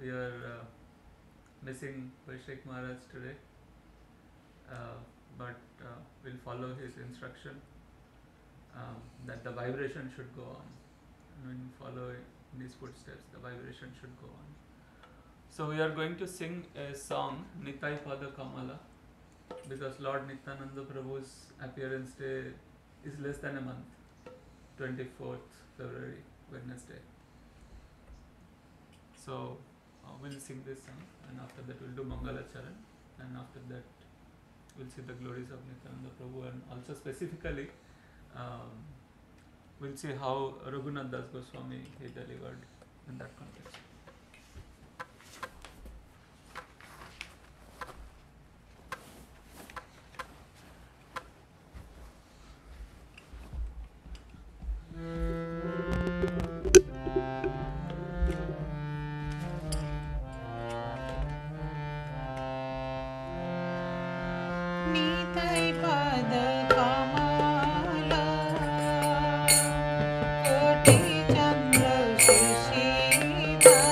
we are missing Vaishek Maharaj today, but we'll follow his instruction that the vibration should go on. And when you follow in his footsteps, the vibration should go on. So we are going to sing a song, Nitai Pada Kamala, because Lord Nityananda Prabhu's appearance day is less than a month, 24th February, Wednesday. So we'll sing this song, and after that we'll do Mangala Charan, and after that we'll see the glories of Nityananda Prabhu, and also specifically we'll see how Raghunath Das Goswami he delivered in that context. Nitai pada kamala, koti chandra sushita.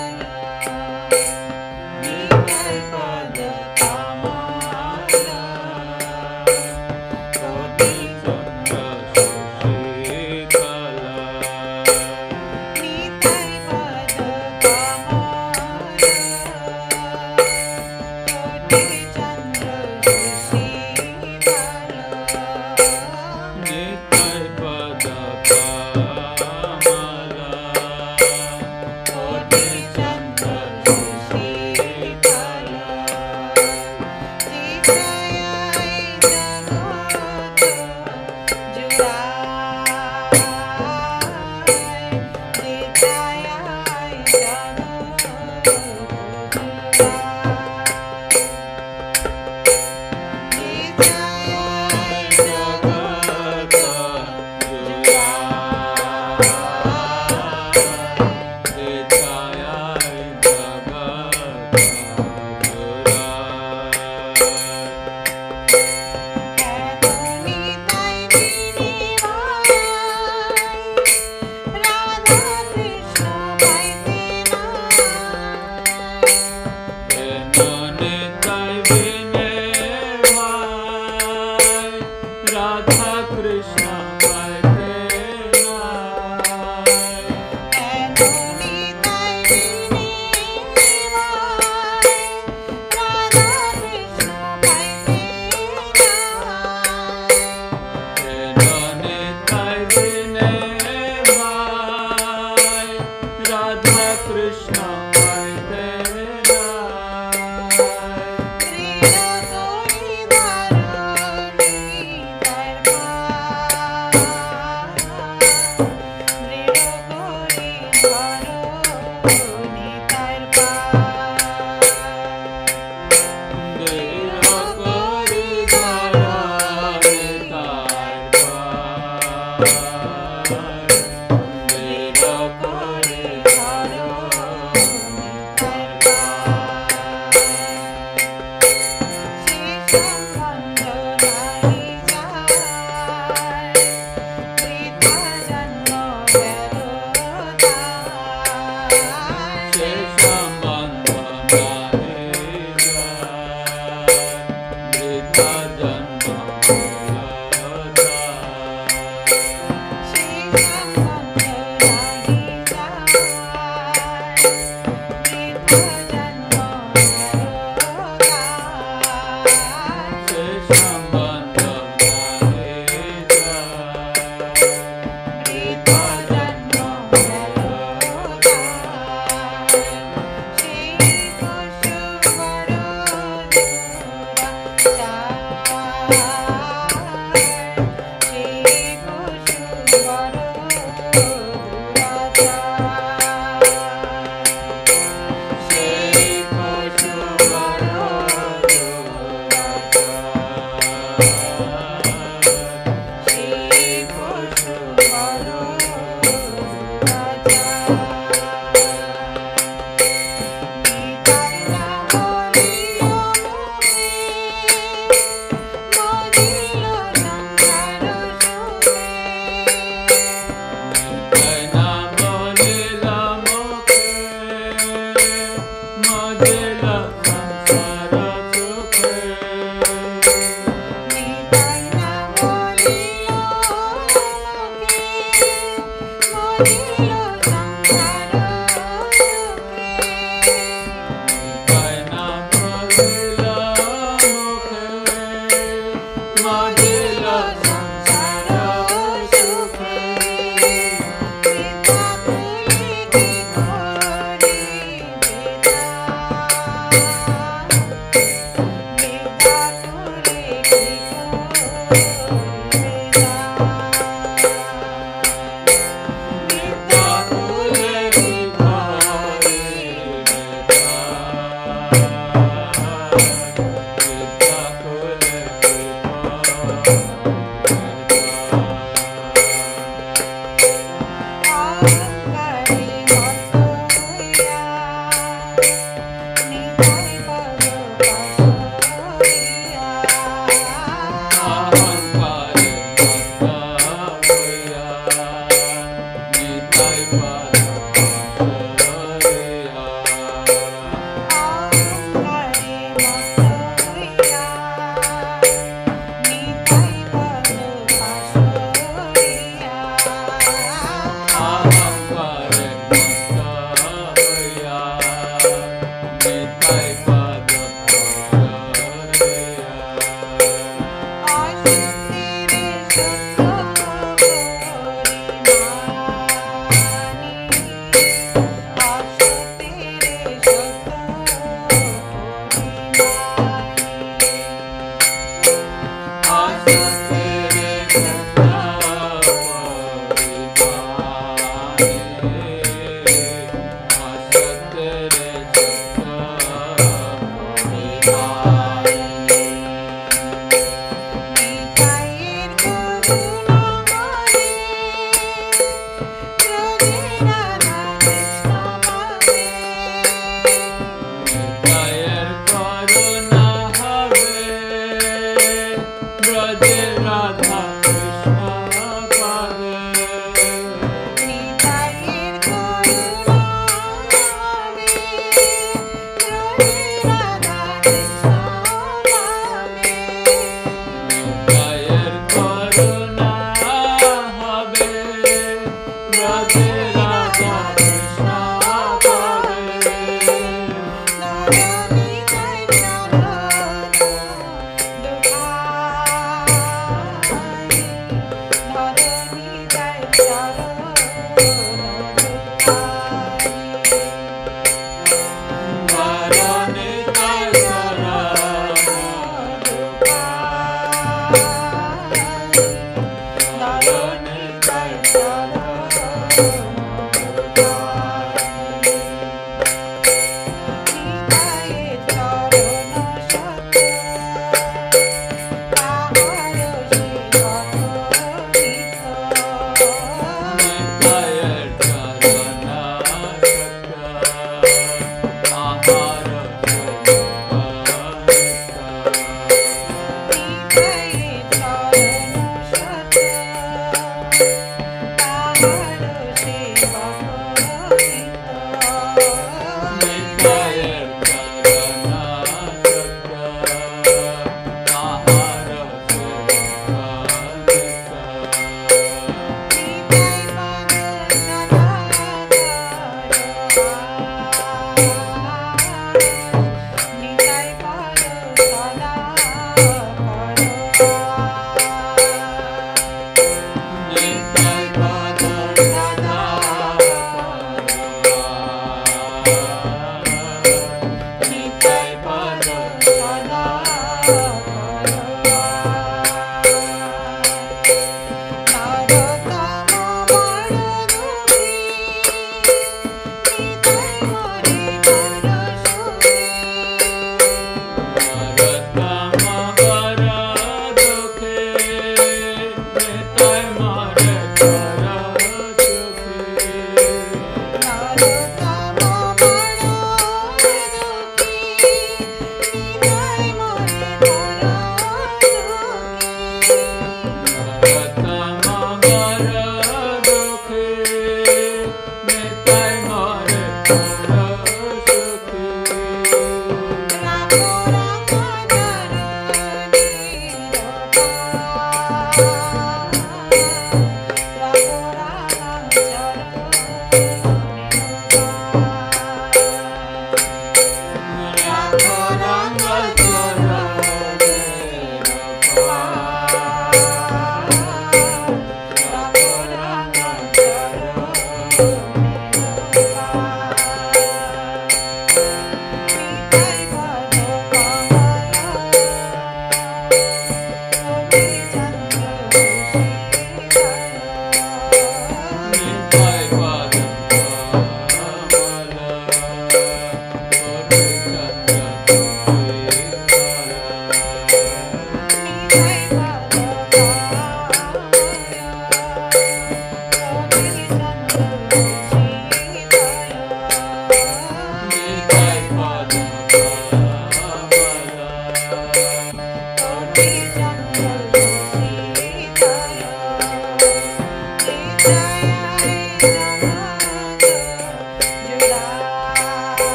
Nitai পদ পাশরিয়া অহংকারে মত্ত হইয়া নিতাই পদ পাশরিয়া অহংকারে মত্ত হইয়া নিতাই পদ পাশরিয়া অহংকারে মত্ত হইয়া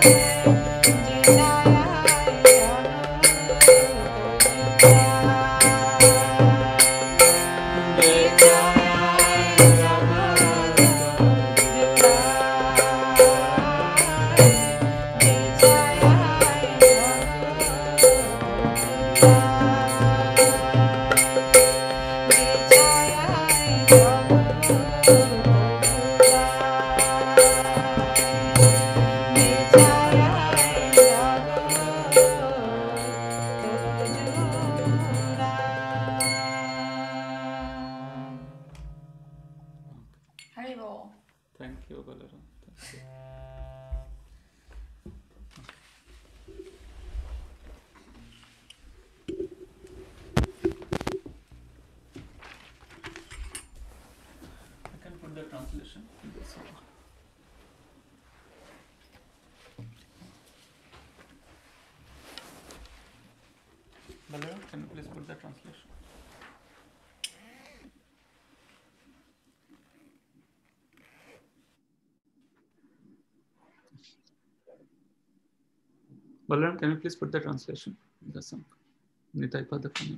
Haribol. Thank you, Balaram. Thank you. I can put the translation in this one. Balaram, can you please put the translation? Balaram, can you please put the translation in the song? Nitai Padakani.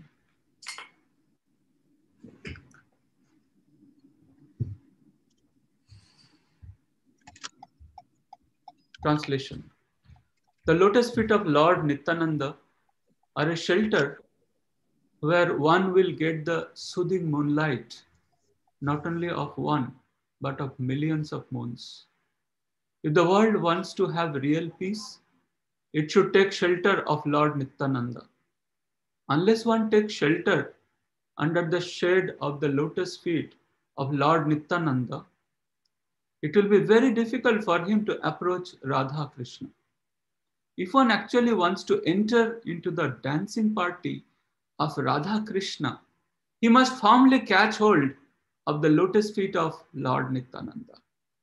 Translation. The lotus feet of Lord Nityananda are a shelter where one will get the soothing moonlight, not only of one, but of millions of moons. If the world wants to have real peace, it should take shelter of Lord Nityananda. Unless one takes shelter under the shade of the lotus feet of Lord Nityananda, it will be very difficult for him to approach Radha Krishna. If one actually wants to enter into the dancing party of Radha Krishna, he must firmly catch hold of the lotus feet of Lord Nityananda.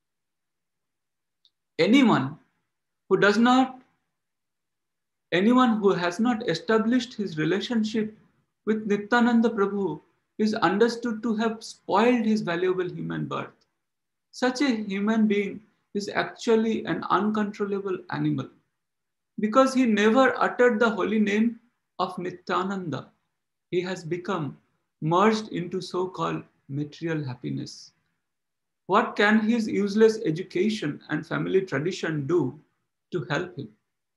Anyone who has not established his relationship with Nityananda Prabhu is understood to have spoiled his valuable human birth. Such a human being is actually an uncontrollable animal. Because he never uttered the holy name of Nityananda, he has become merged into so-called material happiness. What can his useless education and family tradition do to help him?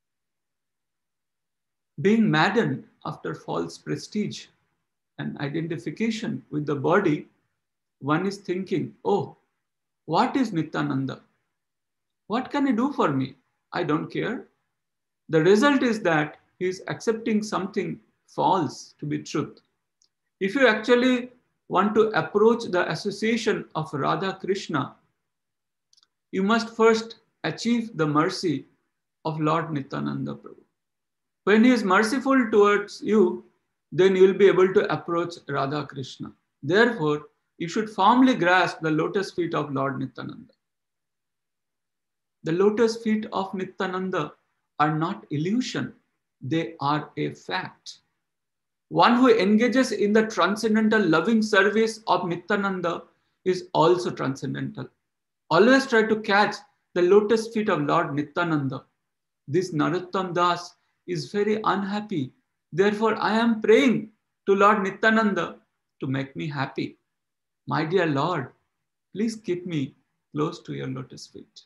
Being maddened after false prestige and identification with the body, one is thinking, oh, what is Nityananda? What can he do for me? I don't care. The result is that he is accepting something false to be truth. If you actually want to approach the association of Radha Krishna, you must first achieve the mercy of Lord Nityananda Prabhu. When he is merciful towards you, then you will be able to approach Radha Krishna. Therefore, you should firmly grasp the lotus feet of Lord Nityananda. The lotus feet of Nityananda are not illusion, they are a fact. One who engages in the transcendental loving service of Nityananda is also transcendental. Always try to catch the lotus feet of Lord Nityananda. This Narottam Das is very unhappy. Therefore, I am praying to Lord Nityananda to make me happy. My dear Lord, please keep me close to your lotus feet.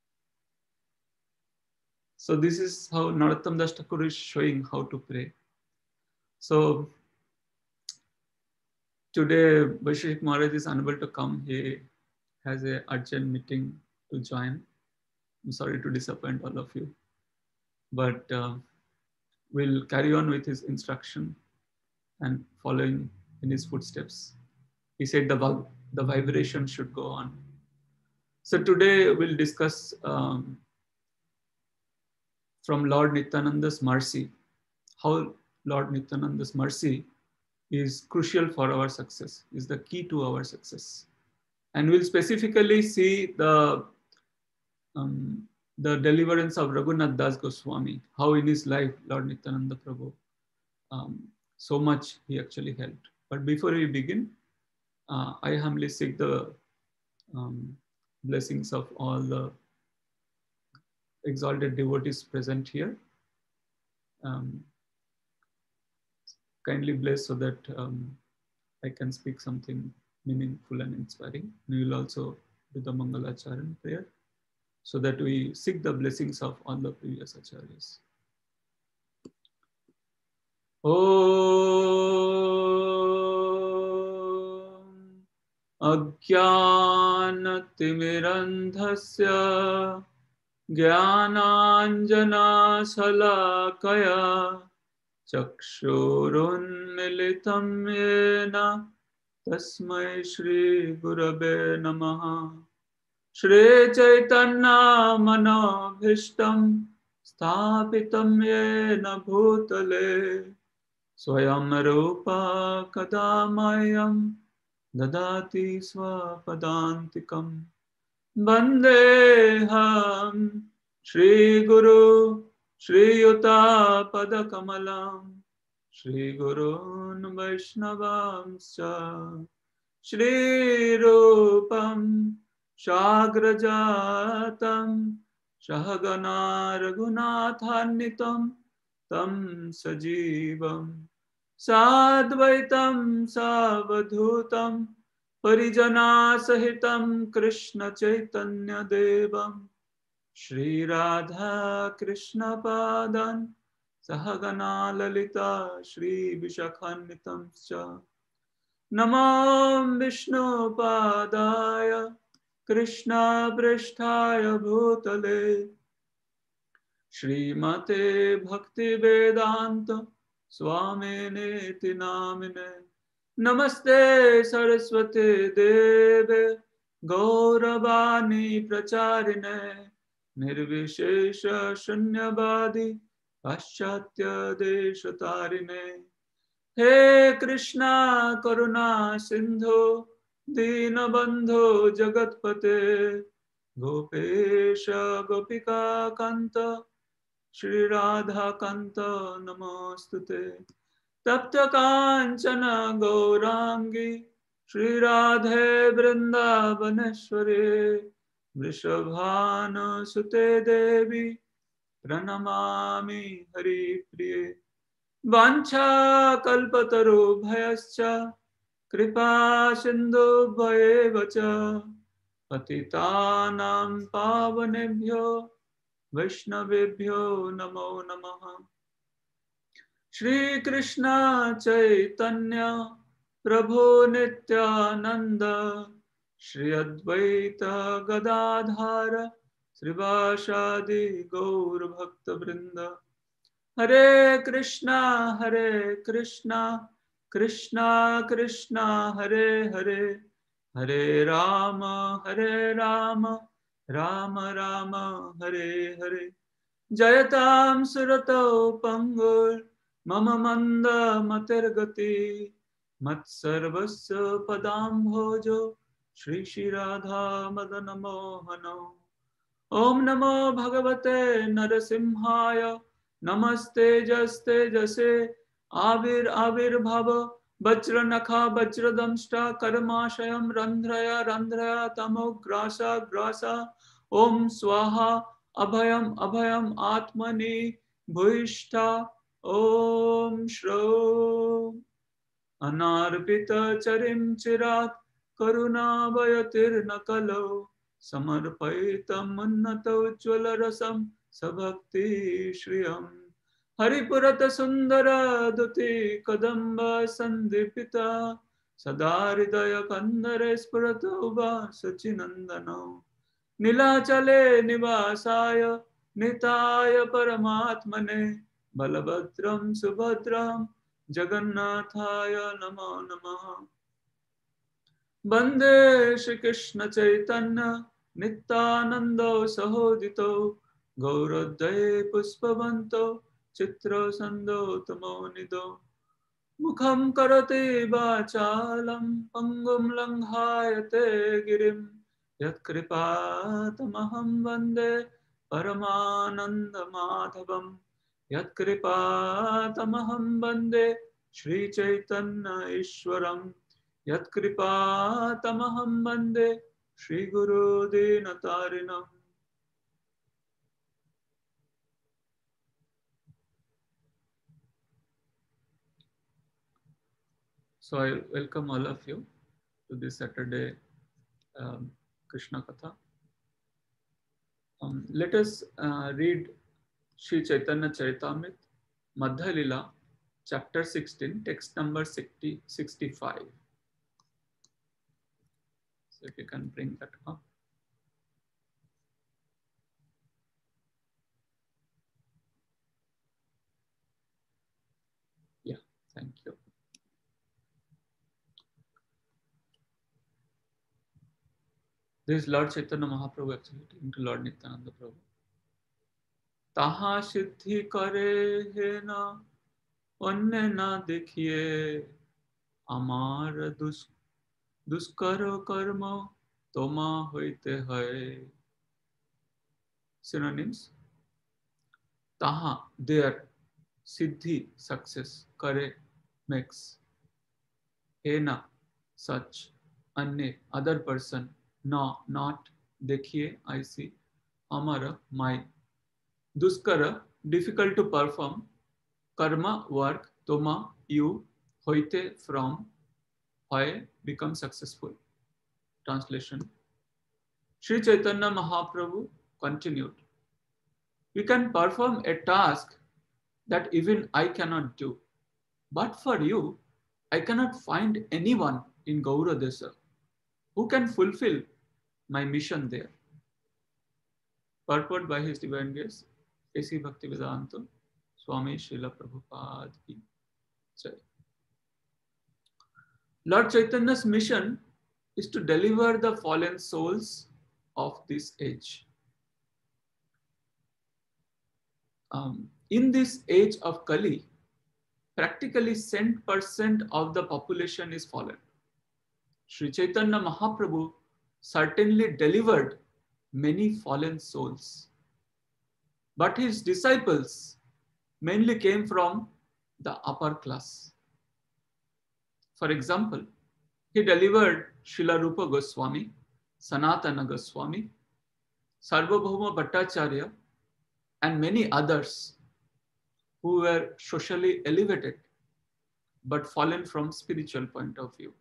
So this is how Narottam Das Thakur is showing how to pray. So today Vaisheshik Maharaj is unable to come. He has an urgent meeting to join. I'm sorry to disappoint all of you. But we'll carry on with his instruction and following in his footsteps. He said the vibration should go on. So today we'll discuss from Lord Nityananda's mercy, how Lord Nityananda's mercy is crucial for our success, is the key to our success. And we'll specifically see the deliverance of Raghunath Das Goswami, how in his life Lord Nityananda Prabhu, so much he actually helped. But before we begin, I humbly seek the blessings of all the exalted devotees present here. Kindly bless so that I can speak something meaningful and inspiring. We will also do the Mangalacharan prayer so that we seek the blessings of all the previous acharyas. Om Ajnanatimirandhasya Jnananjana-shalakaya Chakshurunmilitam yena Tasmai Shri Gurave Namaha. Shri Chaitanya Manobhishtam Sthapitam yena bhutale Swayam Rupa Kadamayam Dadati Swapadantikam Vandeham Shri Guru Shri Yuta Padakamalam Shri Gurun Vaishnavamscha Shri Rupam Shagrajatam Shahagana Raghunathannitam Tam Sajivam Sadvaitam Savadhutam Parijana Sahitam Krishna Chaitanya Devam Shri Radha Krishna Padan Sahagana Lalita Shri Vishakhannitam Cha Namam Vishnu Padaya Krishna Pristhaya Bhutale Shri Mate Bhakti Vedanta Swamine Tinamine Namaste Saraswate Deve Gauravani Pracharine Nirvishesha Shunyavadi Paschatya Deshatarine He Krishna Karuna Sindhu Dinabandhu Jagatpate Gopesha Gopika Kanta Shri Radha Kanta Namostute Tapta Kanchana Gaurangi Shri Radhe Vrindavaneshwari Vrishabhanu Sute Devi Pranamami Hari Priye Vancha Kalpataru Bhayascha Kripa Sindhu Bhayevacha Patitanam Pavanebhyo Vaishnavebhyo Namo Namaha Shri Krishna Chaitanya Prabhu Nityananda Shri Advaita Gadadhara Srivasadi Gaur Bhakta Vrinda Hare Krishna Krishna Krishna Hare Hare Hare Rama Rama Rama Hare Hare Jayatam Surato Pangur Mama Manda Matergati Matsarvasya Padam Bhojo Shri Shri Radha Madana Mohano Om Namo Bhagavate Narasimhaya Namaste Jaste Jase Avir Bhava Vajranakha Vajradamshta Karmashayam Randhraya Tamo Grasa Om Swaha Abhayam Atmani Bhuishta Om Shro Anarpita Charim Chirat Karuna Vayatir Nakalo Samarpaitam Mannato Ujjvala Rasam Sabhakti Shriyam Haripurata Sundara Duti Kadamba Sandipita Sadaridaya Kandare Spuratuva Sachinandano Nilachale Nivasaya Nitaya Paramatmane Balabhadram Subhadram Jagannathaya Namo Namaha Bande Shri Krishna Chaitanya Nityanando Sahodito Gauradaya Puspavanto Chitra Sando Tamonido Mukham Karati Vachalam Pangum Langhayate Girim Yat Kripatamaham Vande Paramananda Madhavam Yat Kripatamaham Vande Shri Chaitanya Ishwaram Yat Kripatamaham Vande Shri Guru Dinatarinam So I welcome all of you to this Saturday Krishna Katha. Let us read Sri Chaitanya Charitamrita, Madhya Lila, chapter 16, text number 65. So if you can bring that up. Yeah, thank you. This is Lord Chaitanya Mahaprabhu actually talking to Lord Nityananda Prabhu. Taha siddhi kare he na, onne na dekhiye, amar duskar karma toma hoite hai. Synonyms: Taha, there, siddhi, success, kare, makes, hena, such, anne, other person, na, not, dekhiye, I see, amara, my, duskara, difficult to perform, karma, work, toma, you, hoite, from, hoy, become successful. Translation: Sri Chaitanya Mahaprabhu continued, "We can perform a task that even I cannot do. But for you, I cannot find anyone in Gauradesa who can fulfill my mission there." Purport by His Divine Grace, A.C. Bhaktivedanta Swami Srila Prabhupada ki Jai. Lord Chaitanya's mission is to deliver the fallen souls of this age. In this age of Kali, practically 100% of the population is fallen. Sri Chaitanya Mahaprabhu certainly delivered many fallen souls, but his disciples mainly came from the upper class. For example, he delivered Srila Rupa Goswami, Sanatana Goswami, Sarvabhauma Bhattacharya, and many others who were socially elevated but fallen from spiritual point of view.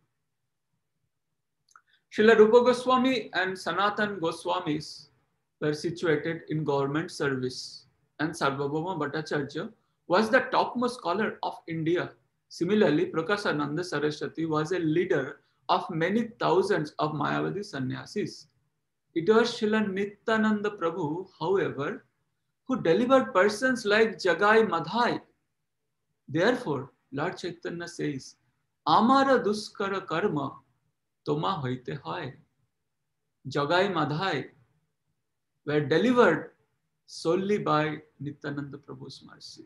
Srila Rupa Goswami and Sanatan Goswamis were situated in government service, and Sarvabhauma Bhattacharya was the topmost scholar of India. Similarly, Prakashananda Saraswati was a leader of many thousands of Mayavadi sannyasis. It was Srila Nityananda Prabhu, however, who delivered persons like Jagai Madhai. Therefore, Lord Chaitanya says, Amara duskara karma toma hoite hai. Jagai Madhai were delivered solely by Nityananda Prabhu's mercy.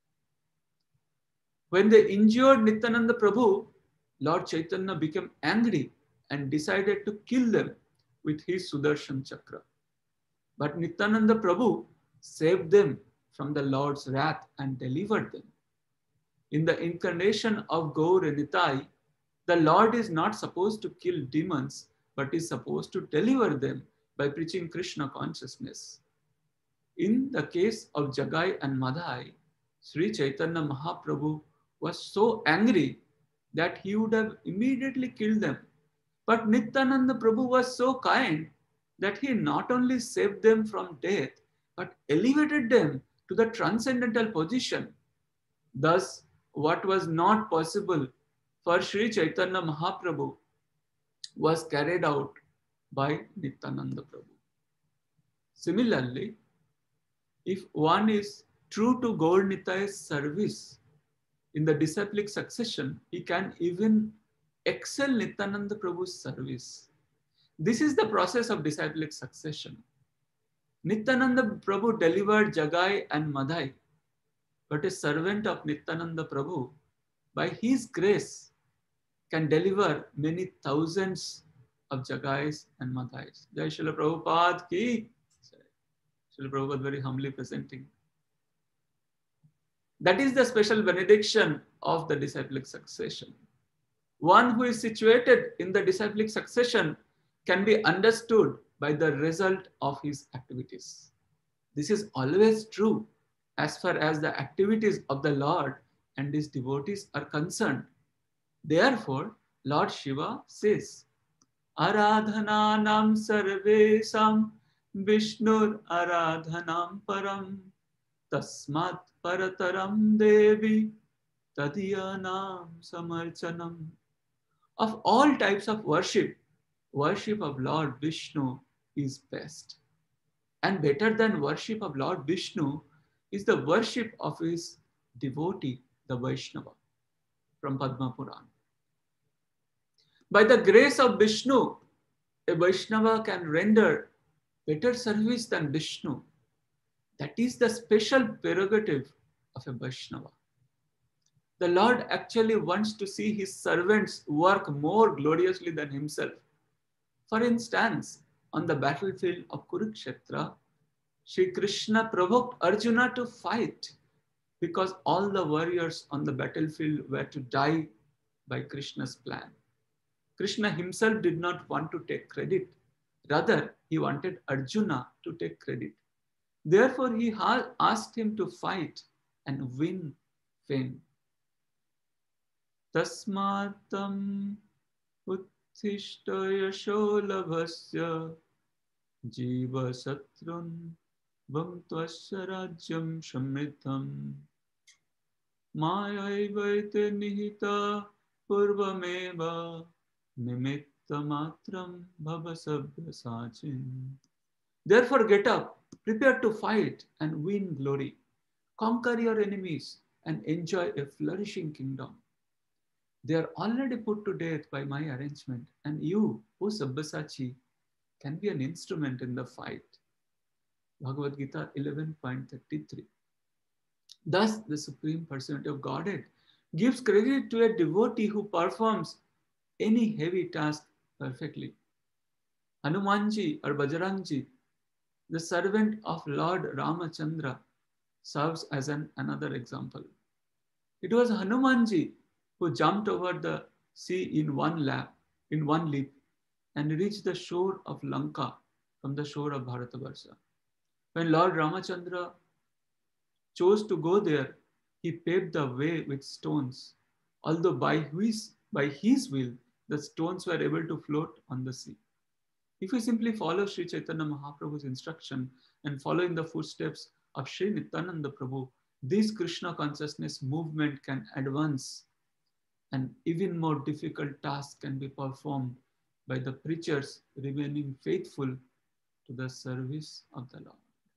When they injured Nityananda Prabhu, Lord Chaitanya became angry and decided to kill them with his Sudarshan Chakra. But Nityananda Prabhu saved them from the Lord's wrath and delivered them. In the incarnation of Gaur Nitai, the Lord is not supposed to kill demons, but is supposed to deliver them by preaching Krishna consciousness. In the case of Jagai and Madhai, Sri Chaitanya Mahaprabhu was so angry that he would have immediately killed them. But Nityananda Prabhu was so kind that he not only saved them from death, but elevated them to the transcendental position. Thus, what was not possible for Sri Chaitanya Mahaprabhu was carried out by Nityananda Prabhu. Similarly, if one is true to Gaur Nitai's service in the disciplic succession, he can even excel Nityananda Prabhu's service. This is the process of disciplic succession. Nityananda Prabhu delivered Jagai and Madhai, but a servant of Nityananda Prabhu, by his grace, can deliver many thousands of Jagais and Madhais. Jai Srila Prabhupada ki. Srila Prabhupada very humbly presenting. That is the special benediction of the disciplic succession. One who is situated in the disciplic succession can be understood by the result of his activities. This is always true as far as the activities of the Lord and his devotees are concerned. Therefore, Lord Shiva says, Aradhananam sarvesam Vishnur aradhanam param tasmat parataram devi tadiyanam samarchanam. Of all types of worship, worship of Lord Vishnu is best. And better than worship of Lord Vishnu is the worship of his devotee, the Vaishnava, from Padma Purana. By the grace of Vishnu, a Vaishnava can render better service than Vishnu. That is the special prerogative of a Vaishnava. The Lord actually wants to see his servants work more gloriously than himself. For instance, on the battlefield of Kurukshetra, Sri Krishna provoked Arjuna to fight because all the warriors on the battlefield were to die by Krishna's plan. Krishna himself did not want to take credit. Rather, he wanted Arjuna to take credit. Therefore, he asked him to fight and win fame. Tasmatam uttishta yasholabhasya jiva satrun bhangtvasya rajyam shamritam mayaivaite nihita purvameva nimitta matram bhavasabhya sachin. Therefore get up, prepare to fight and win glory. Conquer your enemies and enjoy a flourishing kingdom. They are already put to death by my arrangement, and you, O Sabyasachi, can be an instrument in the fight. Bhagavad Gita 11.33. Thus, the Supreme Personality of Godhead gives credit to a devotee who performs any heavy task perfectly. Hanumanji or Bajrangji, the servant of Lord Ramachandra, serves as another example. It was Hanumanji who jumped over the sea in one leap, and reached the shore of Lanka from the shore of Bharatabarsha. When Lord Ramachandra chose to go there, he paved the way with stones, although by his will, the stones were able to float on the sea. If we simply follow Sri Chaitanya Mahaprabhu's instruction and follow in the footsteps of Sri Nityananda Prabhu, this Krishna consciousness movement can advance, and even more difficult tasks can be performed by the preachers remaining faithful to the service of the Lord.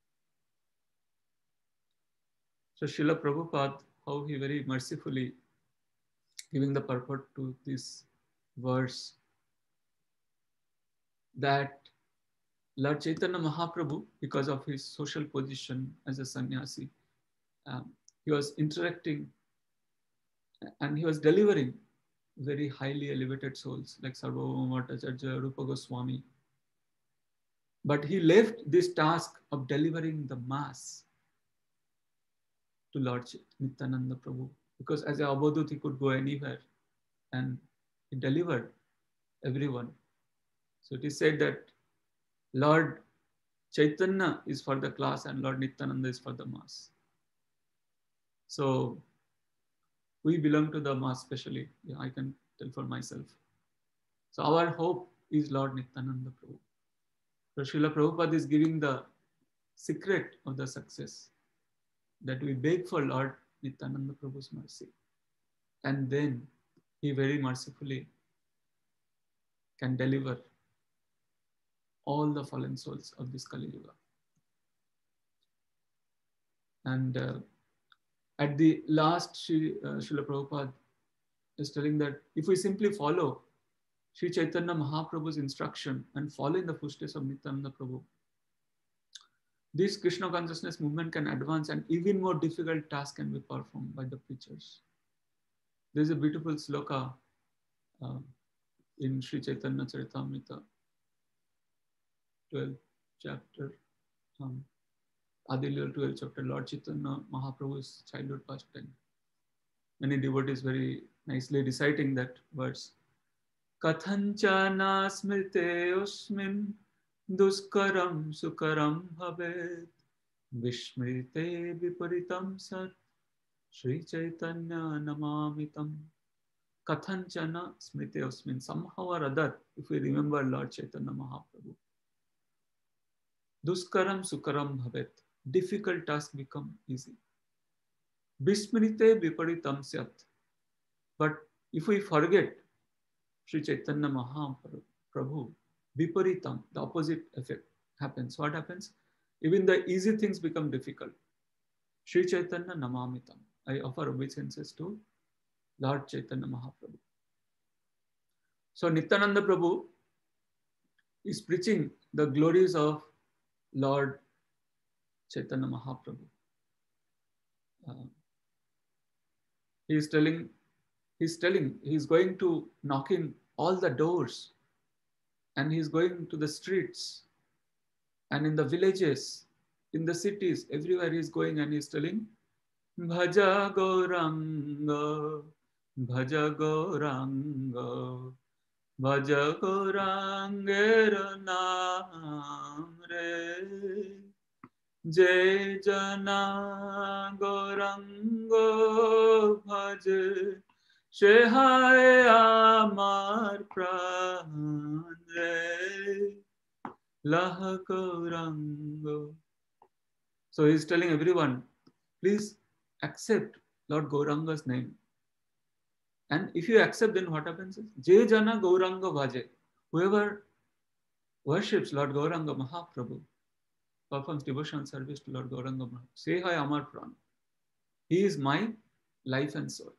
So Srila Prabhupada, how he very mercifully giving the purport to this verse, that Lord Chaitanya Mahaprabhu, because of his social position as a sannyasi, he was interacting and he was delivering very highly elevated souls like Sarvabhauma Bhattacharya, Rupa Goswami. But he left this task of delivering the mass to Lord Nityananda Prabhu, because as a Abhadut he could go anywhere and he delivered everyone. So it is said that Lord Chaitanya is for the class and Lord Nityananda is for the mass. So we belong to the mass, especially. Yeah, I can tell for myself. So our hope is Lord Nityananda Prabhu. So Srila Prabhupada is giving the secret of the success, that we beg for Lord Nityananda Prabhu's mercy. And then he very mercifully can deliver all the fallen souls of this Kali Yuga. And at the last, Srila Prabhupada is telling that if we simply follow Sri Chaitanya Mahaprabhu's instruction and follow in the footsteps of Nityananda Prabhu, this Krishna consciousness movement can advance and even more difficult tasks can be performed by the preachers. There is a beautiful sloka in Sri Chaitanya Charitamrita, 12th chapter, Adi Leela 12th chapter, Lord Chaitanya Mahaprabhu's childhood pastime. Many devotees very nicely reciting that verse. Kathanchana smrite usmin duskaram sukaram bhavet vishmrite viparitam sat Sri Chaitanya namamitam. Kathanchana Smrite Osmin. Somehow or other, if we remember Lord Chaitanya Mahaprabhu, Duskaram Sukaram Bhavet. Difficult task become easy. Vismrite Viparitam Syat. But if we forget Sri Chaitanya Mahaprabhu, Viparitam, the opposite effect happens. What happens? Even the easy things become difficult. Sri Chaitanya Namamitam. I offer obeisances to Lord Chaitanya Mahaprabhu. So Nityananda Prabhu is preaching the glories of Lord Chaitanya Mahaprabhu. He is telling, he's going to knock in all the doors, and he's going to the streets and in the villages, in the cities, everywhere he's going, and he's telling, Bhaja Gauranga, Bhaja Gauranga, Bhaja Gaurangera Naam Re, Jai Jana Gaurango Bhaje, Shehai Amar Pran Re, Laha Gaurango. So he's telling everyone, please accept Lord Gauranga's name. And if you accept, then what happens is, Je Jana Gauranga Bhaje. Whoever worships Lord Gauranga Mahaprabhu, performs devotional service to Lord Gauranga Mahaprabhu, say hi Amar Pran. He is my life and soul.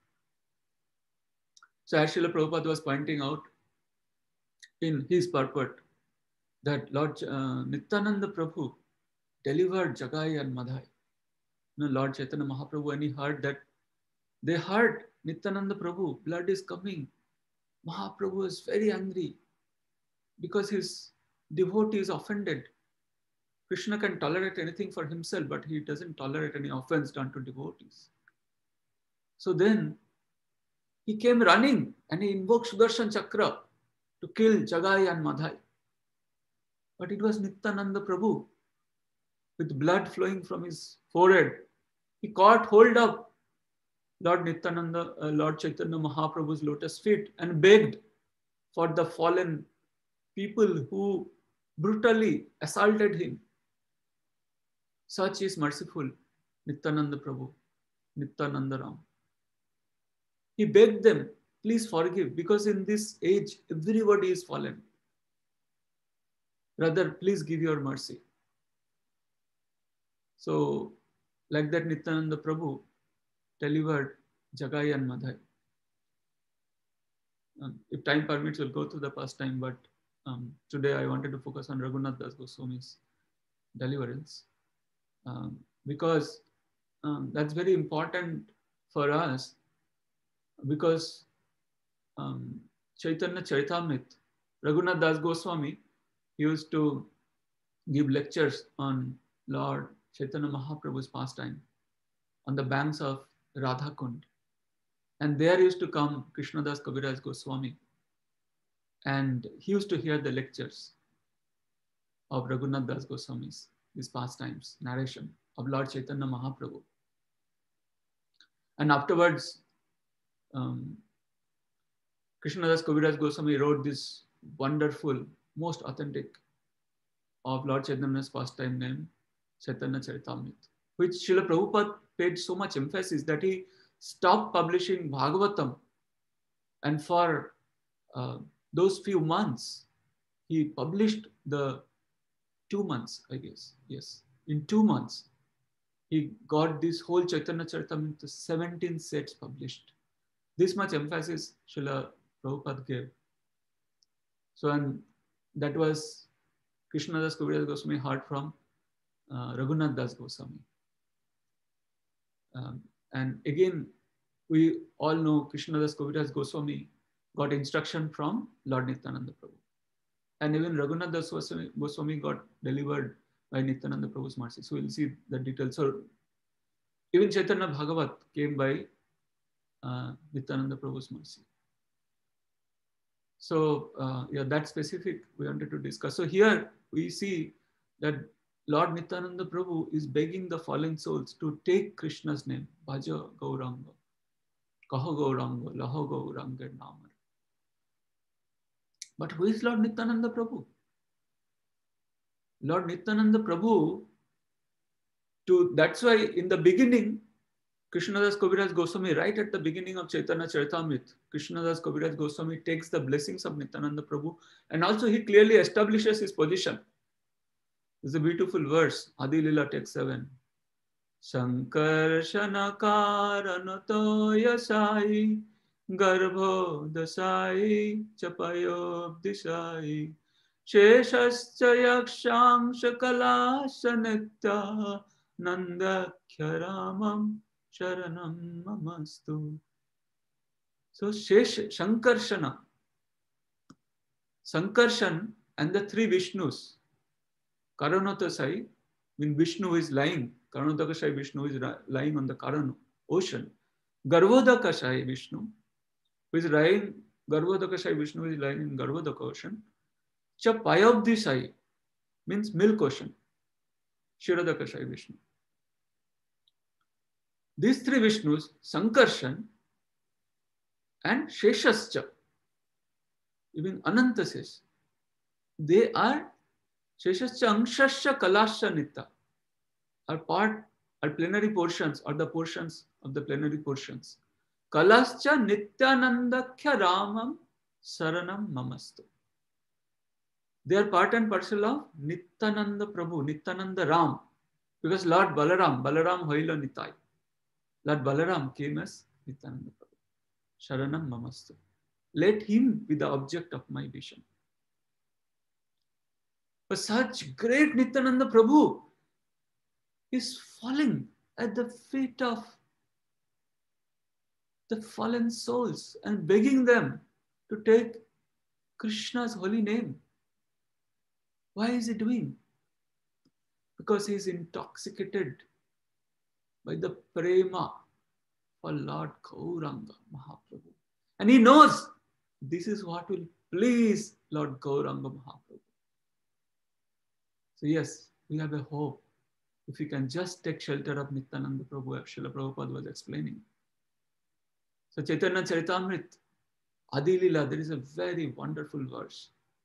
So as Srila Prabhupada was pointing out in his purport, that Lord Nityananda Prabhu delivered Jagai and Madhai. Lord Chaitanya Mahaprabhu, when he heard that, they heard Nityananda Prabhu, blood is coming. Mahaprabhu is very angry because his devotee is offended. Krishna can tolerate anything for himself, but he doesn't tolerate any offense done to devotees. So then he came running and he invoked Sudarshan Chakra to kill Jagai and Madhai. But it was Nityananda Prabhu with blood flowing from his forehead. He caught hold of Lord Nityananda, Lord Chaitanya Mahaprabhu's lotus feet and begged for the fallen people who brutally assaulted him. Such is merciful Nityananda Prabhu, Nityananda Ram. He begged them, please forgive, because in this age, everybody is fallen. Rather, please give your mercy. So, like that, Nityananda Prabhu delivered Jagai and Madhai. If time permits, we'll go through the pastime, but today I wanted to focus on Raghunath Das Goswami's deliverance, because that's very important for us, because Chaitanya Charitamrita, Raghunath Das Goswami used to give lectures on Lord Chaitanya Mahaprabhu's pastime on the banks of Radha Kund. And there used to come Krishnadas Kaviraj Goswami, and he used to hear the lectures of Raghunath Das Goswami's, his pastimes, narration of Lord Chaitanya Mahaprabhu. And afterwards, Krishnadas Kaviraj Goswami wrote this wonderful, most authentic of Lord Chaitanya's pastime named Chaitanya Charitamrita, which Srila Prabhupada paid so much emphasis that he stopped publishing Bhagavatam, and for those few months, he published the 2 months, I guess. Yes, in 2 months, he got this whole Chaitanya Charitamrita 17 sets published. This much emphasis Srila Prabhupada gave. So, and that was Krishnadas Kaviraj Goswami heard from Raghunath Das Goswami. And again, we all know Krishnadas Kaviraj Goswami got instruction from Lord Nityananda Prabhu. And even Raghunath Das Goswami got delivered by Nityananda Prabhu's mercy. So we'll see the details. So even Chaitanya Bhagavat came by Nityananda Prabhu's mercy. So yeah, that specific we wanted to discuss. So here we see that Lord Nityananda Prabhu is begging the fallen souls to take Krishna's name, Bhaja Gauranga. Kaho Gauranga, Laho Gauranga Namar. But who is Lord Nityananda Prabhu? Lord Nityananda Prabhu, that's why in the beginning, Krishnadas Kaviraj Goswami, right at the beginning of Chaitanya Charitamrita, Krishnadas Kaviraj Goswami takes the blessings of Nityananda Prabhu, and also he clearly establishes his position. It's a beautiful verse, Adi Lila text 7. Sankarshana karanato yasai garbho dasai chapayo disai sheshascha yakshangsha kalasya nitya nandakya ramam sharanam mamastu. So Sankarshana, Sankarshan and the three Vishnus, Karanotasai, when Vishnu is lying, Karanodakashai Vishnu is lying on the Karan ocean. Garvodakashai Vishnu, who is lying, Garvodakashai Vishnu is lying in Garvodaka ocean. Chapayabdisai means milk ocean. Shiradakashai Vishnu. These three Vishnus, Sankarshan and Sheshascha, even Anantases, they are Sheshascha Angshascha Kalasya Nitya, are plenary portions, or the portions of the plenary portions. Kalascha Nityanandakya Ramam Saranam Mamastu. They are part and parcel of Nityananda Prabhu, Nityananda Ram, because Lord Balaram Hoila Nitai. Lord Balaram came as Nityananda Prabhu. Sharanam Mamastu. Let him be the object of my vision. But such great Nityananda Prabhu is falling at the feet of the fallen souls and begging them to take Krishna's holy name. Why is he doing? Because he is intoxicated by the prema for Lord Gauranga Mahaprabhu. And he knows this is what will please Lord Gauranga Mahaprabhu. So yes, we have a hope if we can just take shelter of Nityananda Prabhu, as Srila Prabhupada was explaining. So Chaitanya Charitamrita, Adi Lila, there is a very wonderful verse.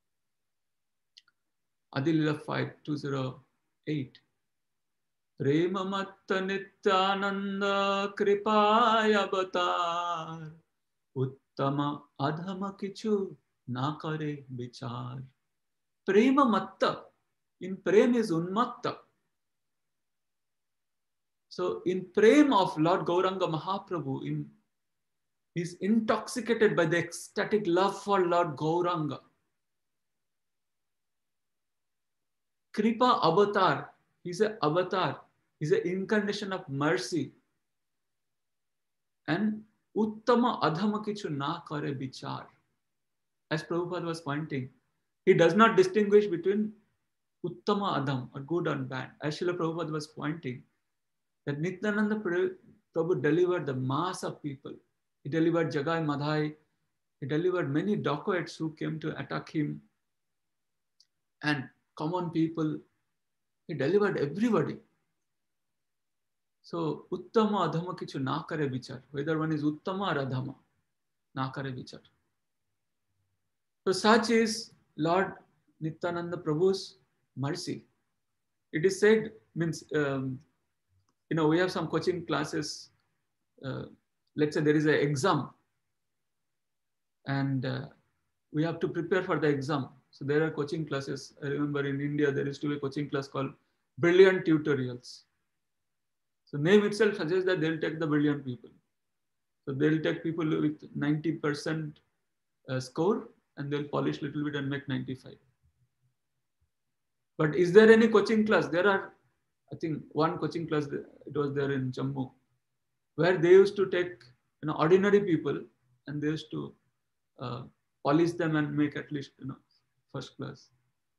Adi Lila 5:208. Prema matta nityananda kripaya avatar uttama adhama kichu na kare vichar. Prema matta, in prem is unmatta. So in prem of Lord Gauranga Mahaprabhu, he's intoxicated by the ecstatic love for Lord Gauranga. Kripa avatar, he's an avatar, he's an incarnation of mercy. And uttama adhama kichu na kare vichar. As Prabhupada was pointing, he does not distinguish between uttama adham, or good and bad. As Srila Prabhupada was pointing, that Nityananda Prabhu delivered the mass of people. He delivered Jagai Madhai. He delivered many dacoits who came to attack him, and common people. He delivered everybody. So, Uttama Adhama Kichu na kare vichar. Whether one is Uttama or Adhama, na kare vichar. So, such is Lord Nityananda Prabhu's mercy. It is said, means, we have some coaching classes. Let's say there is an exam, and we have to prepare for the exam. So there are coaching classes. I remember in India, there used to be a coaching class called Brilliant Tutorials. So name itself suggests that they'll take the brilliant people. So they'll take people with 90% score, and they'll polish a little bit and make 95. But is there any coaching class? There are, I think, one coaching class, it was there in Jammu, where they used to take ordinary people, and they used to polish them and make at least first class,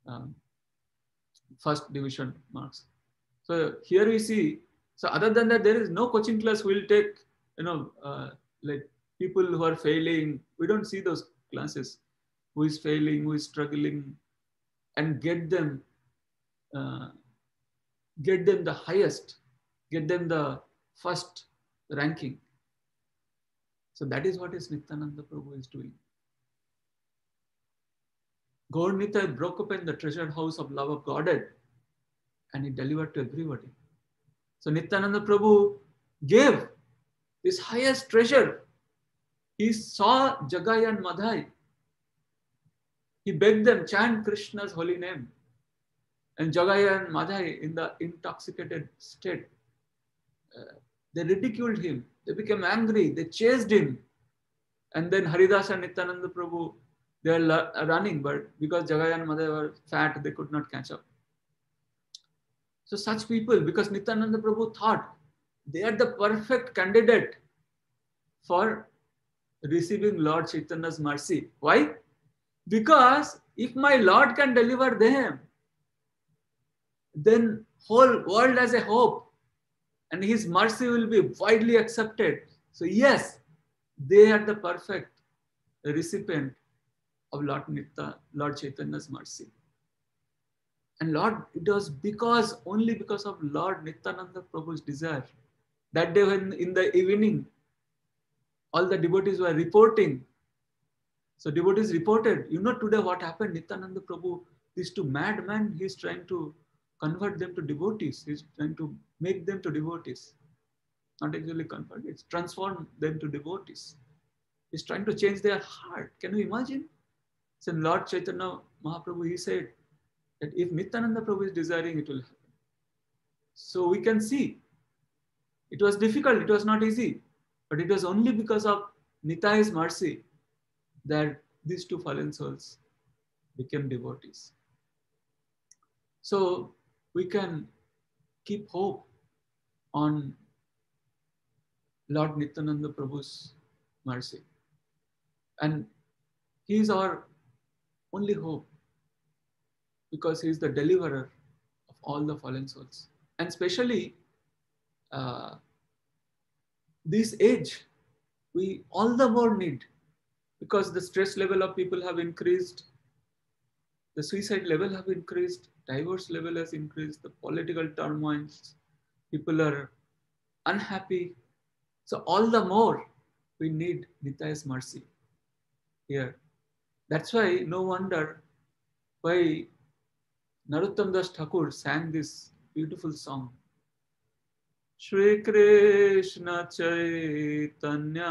first division marks. So here we see. So other than that, there is no coaching class who will take like people who are failing. We don't see those classes. Who is failing, who is struggling, and get them the highest, get them the first ranking. So that is what is Nityananda Prabhu is doing. Gaur Nitai broke open the treasured house of love of Godhead and he delivered to everybody. So Nityananda Prabhu gave this highest treasure. He saw Jagai and Madhai. He begged them, chant Krishna's holy name. And Jagai and Madhai, in the intoxicated state, they ridiculed him. They became angry. They chased him. And then Haridas and Nityananda Prabhu, they are running, but because Jagai and Madhai were fat, they could not catch up. So such people, because Nityananda Prabhu thought they are the perfect candidate for receiving Lord Chaitanya's mercy. Why? Because if my Lord can deliver them, then whole world has a hope and his mercy will be widely accepted. So yes, they are the perfect recipient of Lord Chaitanya's mercy. And Lord, it was only because of Lord Nityananda Prabhu's desire. That day when in the evening, all the devotees were reporting. So devotees reported, today what happened, Nityananda Prabhu, these two madmen, he's trying to convert them to devotees. He's trying to make them to devotees. Not actually convert, it's transform them to devotees. He's trying to change their heart. Can you imagine? So Lord Chaitanya Mahaprabhu, he said that if Nityananda Prabhu is desiring, it will happen. So we can see, it was difficult, it was not easy, but it was only because of Nitai's mercy that these two fallen souls became devotees. So we can keep hope on Lord Nityananda Prabhu's mercy. And he is our only hope because he is the deliverer of all the fallen souls. And especially this age, we all the more need, because the stress level of people have increased, the suicide level have increased, divorce level has increased, the political turmoils, people are unhappy. So all the more we need Nitai's mercy here. That's why no wonder why Narottam Das Thakur sang this beautiful song. Shri Krishna Chaitanya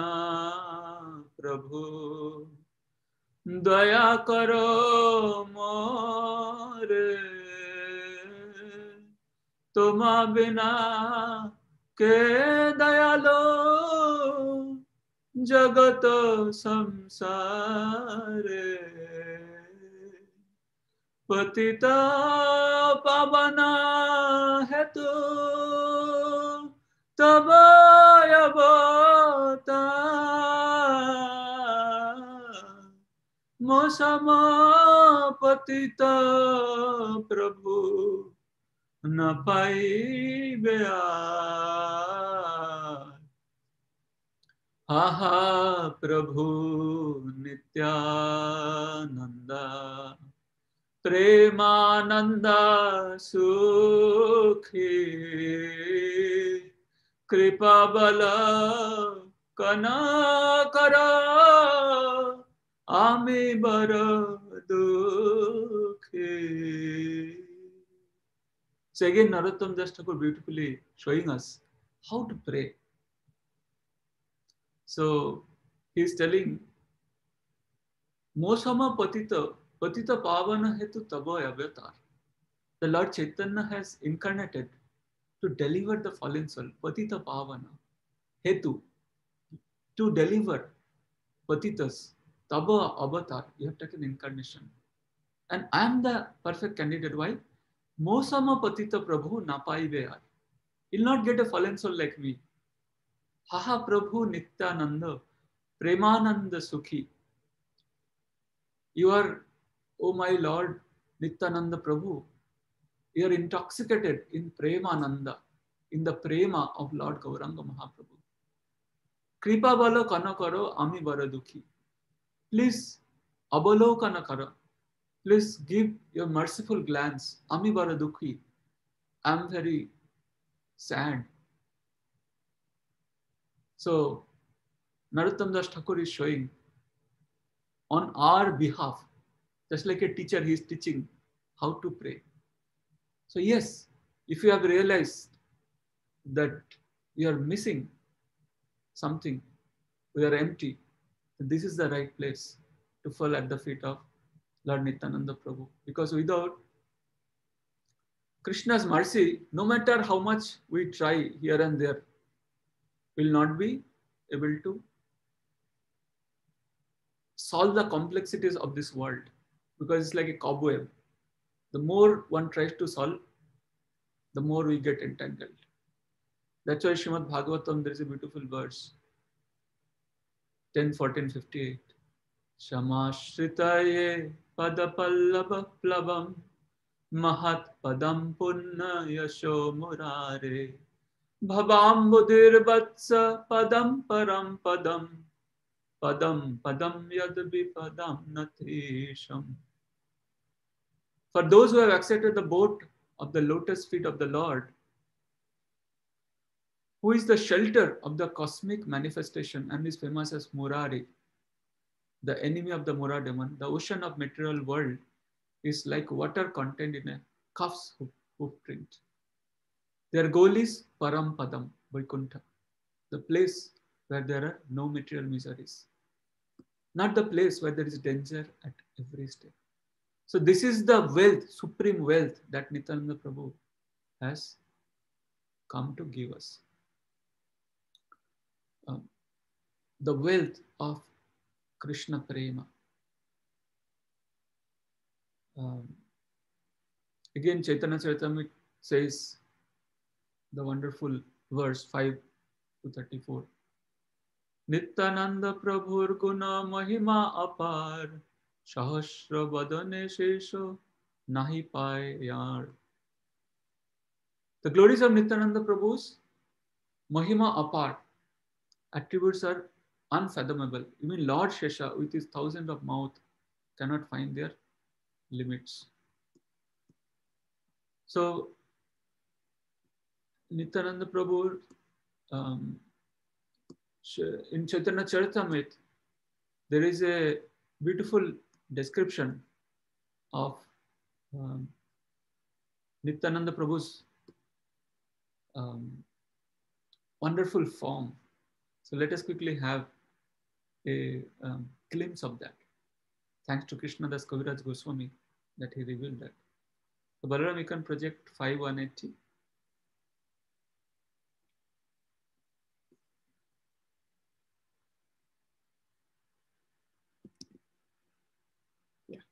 Prabhu Daya Karo More Tuma Bina Ke Dayalo Jagat Samsare Patita Pavana Hetu Tabaya Bata Mosama Patita Prabhu Napai Bea Aha Prabhu Nityananda Premananda Sukhi Kripa Bala Kanakara Ami Bara Dukhi. So again, Narottam Das Thakur beautifully showing us how to pray. So he is telling, Mosama Patita Pavana Hetu Tabo Avatar. The Lord Chaitanya has incarnated to deliver the fallen soul. Patita Pavana Hetu, to deliver Patitas. Tabo Avatar, you have taken incarnation. And I am the perfect candidate. Why? Mosama Patita Prabhu Napai Vear. He'll not get a fallen soul like me. Haha Prabhu Nityananda Premananda Sukhi. You are, oh my Lord Nityananda Prabhu, you are intoxicated in Premananda, in the Prema of Lord Gauranga Mahaprabhu. Kripa balo kanakaro ami baradukhi. Please, abalokana kara. Please give your merciful glance. Ami baradukhi. I am very sad. So, Narottam Das Thakur is showing on our behalf, just like a teacher, he is teaching how to pray. So yes, if you have realized that you are missing something, we are empty, then this is the right place to fall at the feet of Lord Nityananda Prabhu. Because without Krishna's mercy, no matter how much we try here and there, will not be able to solve the complexities of this world, because it's like a cobweb. The more one tries to solve, the more we get entangled. That's why Srimad Bhagavatam, there is a beautiful verse, 10:14:58. Shamashritaye padapallava plavam mahat padam punna yasho murare bhabambudir vatsa padam param padam padam padam yad vipadam natisham. For those who have accepted the boat of the lotus feet of the Lord, who is the shelter of the cosmic manifestation and is famous as Murari, the enemy of the Mura demon, the ocean of material world is like water contained in a calf's hoof print. Their goal is Param Padam, Vaikuntha, the place where there are no material miseries, not the place where there is danger at every step. So this is the wealth, supreme wealth that Nityananda Prabhu has come to give us. The wealth of Krishna Prema. Again, Chaitanya Charitamrita says the wonderful verse 5-34. Nityananda Prabhur Guna Mahima Apar Sahasra Vadane Shesho Nahi Payar. The glories of Nityananda Prabhu's Mahima Apar attributes are unfathomable. Even Lord Shesha, with his thousands of mouth, cannot find their limits. So, Nityananda Prabhu, in Chaitanya Charitamrita, there is a beautiful description of Nityananda Prabhu's wonderful form. So let us quickly have a glimpse of that. Thanks to Krishna Das Kaviraj Goswami that he revealed that. So Balaram, you can project 5:180. Yeah.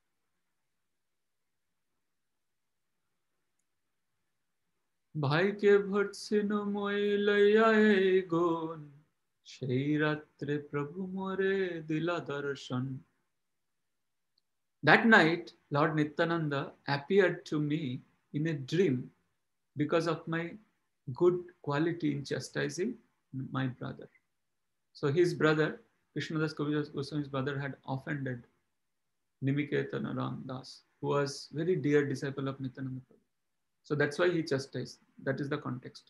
भाई के भर्त्सिनो मोई लयाए गुण সেই রাত্রে প্রভু মোরে দিলা দর্শন. That night, Lord Nityananda appeared to me in a dream because of my good quality in chastising my brother. So his brother, Krishnadas Kaviraj Goswami's brother, had offended Nimiketana Ram Das, who was very dear disciple of Nityananda Prabhu. So that's why he chastised. That is the context.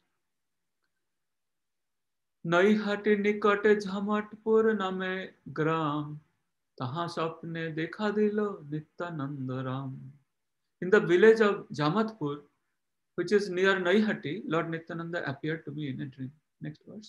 नईहाटी निकटे झमटपुर नामे ग्राम तहाँ स्वप्ने देखा दिलो Nityanand Ram. In the village of Jamatpur, which is near Naihati, Lord Nityananda appeared to me in a dream. Next verse.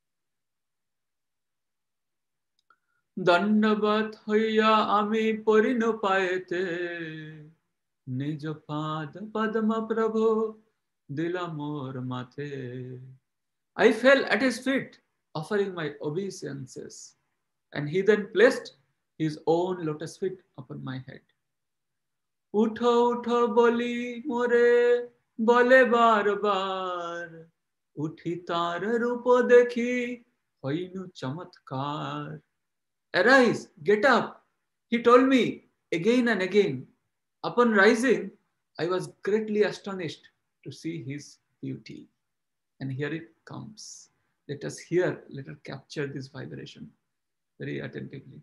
दंडवत होइया आमी परिण पाएते निज पाद पद्म प्रभु दिला मोर माथे. I fell at his feet, offering my obeisances, and he then placed his own lotus feet upon my head. उठो उठो बोली मोरे बोले बार बार उठी तार रूप देखी होइनु चमत्कार. Arise, get up, he told me again and again. Upon rising, I was greatly astonished to see his beauty. And here it comes. Let us hear, let us capture this vibration very attentively.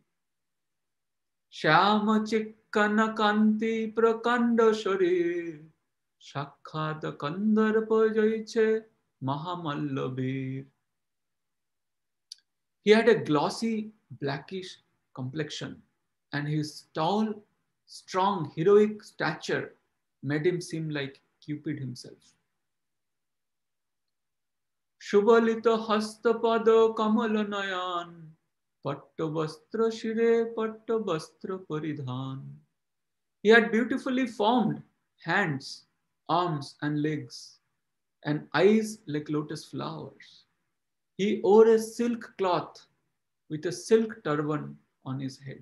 Shyam चिक्कन कांति प्रकांड शरीर साक्षात कंदर्प जैसे महामल्लवीर. He had a glossy, blackish complexion, and his tall, strong, heroic stature made him seem like Cupid himself. Shubhalita hastapada kamala nayan, pattabastra shire pattabastra paridhan. He had beautifully formed hands, arms, and legs, and eyes like lotus flowers. He wore a silk cloth with a silk turban on his head.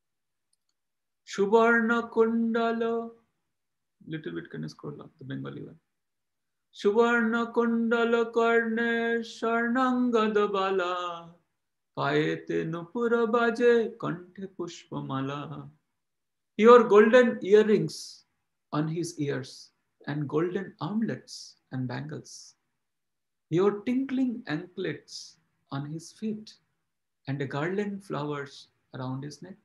Shubarna Kundala, little bit can you scroll up, the Bengali one. Shubarna Kundala Karne Sharnangada Bala, Payete Nupura Baje Kanthe Pushpamala. He wore golden earrings on his ears and golden armlets and bangles. He wore tinkling anklets on his feet and a garland flowers around his neck.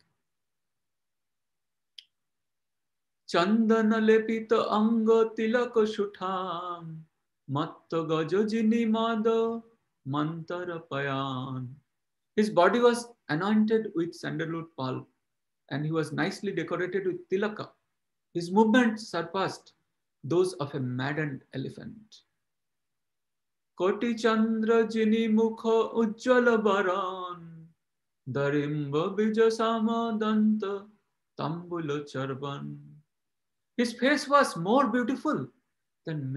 Chandana lepita anga tilaka shutham, matta gajajini mada mantara payan. His body was anointed with sandalwood pulp, and he was nicely decorated with tilaka. His movements surpassed those of a maddened elephant. Koti Chandra Jini Mukha Ujjala Baran, Darimba Bijasama Danta Tambula Charban. His face was more beautiful than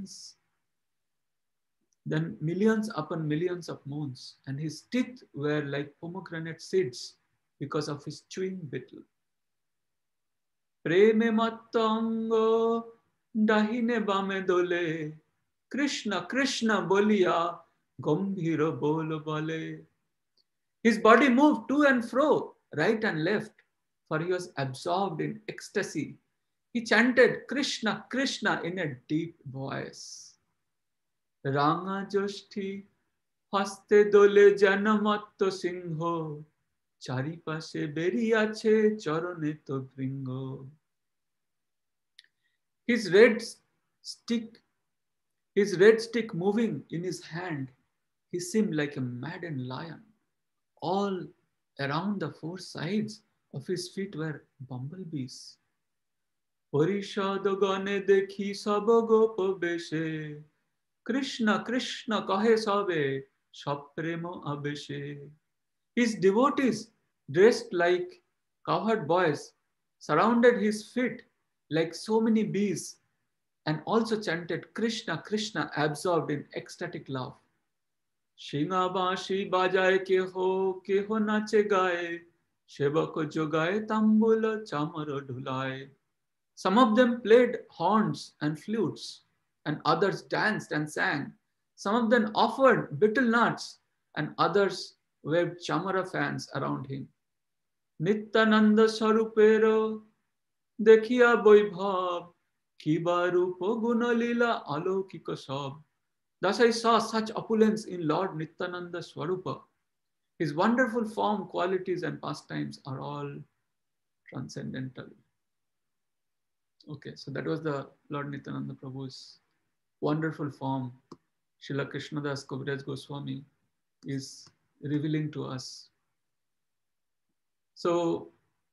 millions upon millions of moons, and his teeth were like pomegranate seeds because of his chewing beetle. Preme mattango dahine bame dole, Krishna Krishna bolia gambhira bol bale. His body moved to and fro, right and left, for he was absorbed in ecstasy. He chanted Krishna Krishna in a deep voice. Ranga Joshti haste dole janamatto singho, charipashe beriyache charane to bringo. His red stick moving in his hand, he seemed like a maddened lion. All around the four sides of his feet were bumblebees. Parishadagane dekhi sabagopa beshe, Krishna Krishna kahe sabe, shaprema abeshe. His devotees, dressed like cowherd boys, surrounded his feet like so many bees and also chanted Krishna Krishna, absorbed in ecstatic love. Shinga bashi bajaye keho nache gaye, Shebako jogaye tambula chamara dhulaye. Some of them played horns and flutes, and others danced and sang. Some of them offered betel nuts, and others waved chamara fans around him. Nityananda Sarupero Dekhiya Vaibhav Kiba Rupa Gunalila Alokika Sab. Thus I saw such opulence in Lord Nityananda Swarupa. His wonderful form, qualities, and pastimes are all transcendental. Okay, so that was the Lord Nityananda Prabhu's wonderful form. Srila Krishnadas Kaviraj Goswami is revealing to us. So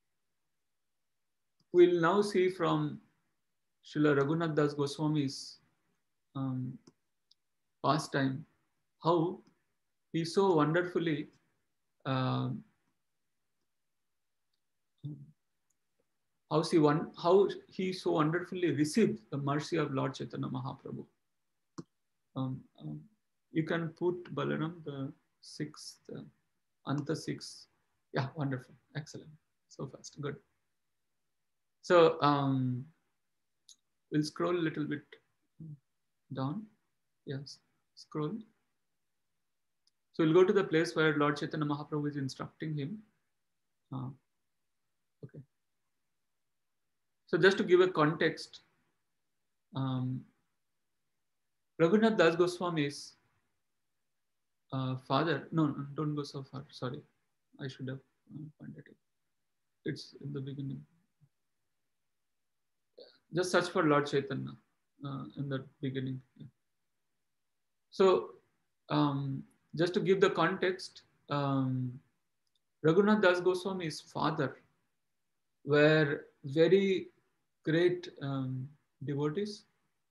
we'll now see from Srila Raghunath Das Goswami's pastime how he so wonderfully how he so wonderfully received the mercy of Lord Chaitanya Mahaprabhu. You can put Balaram the sixth, Anta 6. Yeah, wonderful, excellent, so fast, good. So we'll scroll a little bit down. Yes, scroll. So we'll go to the place where Lord Chaitanya Mahaprabhu is instructing him. Okay. So just to give a context, Raghunath Das Goswami's father, no, don't go so far, sorry. I should have pointed it. It's in the beginning. Just search for Lord Chaitanya in the beginning. Yeah. So just to give the context, Raghunath Das Goswami's father were very great devotees,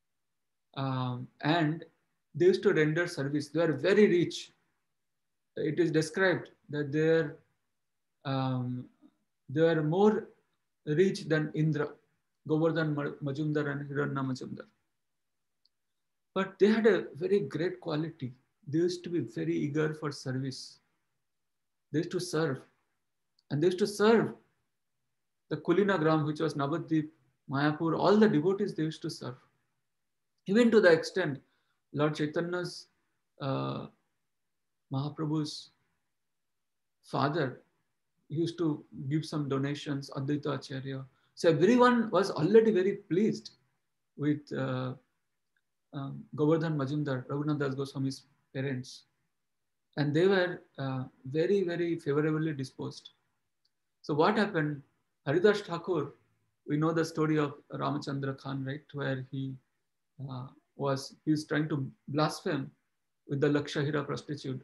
and they used to render service. They are very rich. It is described that um, they are more rich than Indra, Govardhan Majumdar and Hiranna Majumdar. But they had a very great quality. They used to be very eager for service. They used to serve. And they used to serve the Kulinagram, which was Navadvip, Mayapur, all the devotees they used to serve. Even to the extent, Lord Chaitanya's, uh, Mahaprabhu's father used to give some donations, Advaita Acharya. So everyone was already very pleased with Govardhan Majumdar, Raghunath Das Goswami's parents. And they were very, very favorably disposed. So what happened? Haridas Thakur, we know the story of Ramachandra Khan, right? Where he was trying to blaspheme with the Lakshahira prostitute.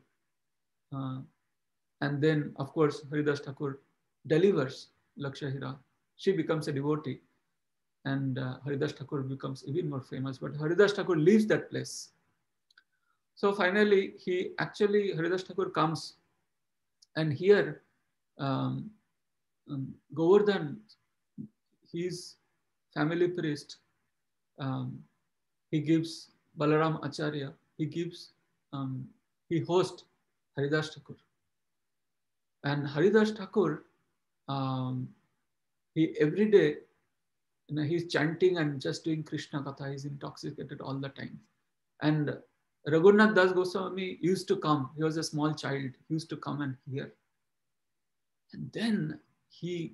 And then, of course, Haridas Thakur delivers Lakshahira. She becomes a devotee, and Haridas Thakur becomes even more famous. But Haridas Thakur leaves that place. So finally, Haridas Thakur comes, and here, um, Govardhan, his family priest, he gives Balaram Acharya, he hosts Haridas Thakur. And Haridas Thakur, he every day, he's chanting and just doing Krishna Katha. He's intoxicated all the time. And Raghunath Das Goswami used to come. He was a small child. He used to come and hear. And then he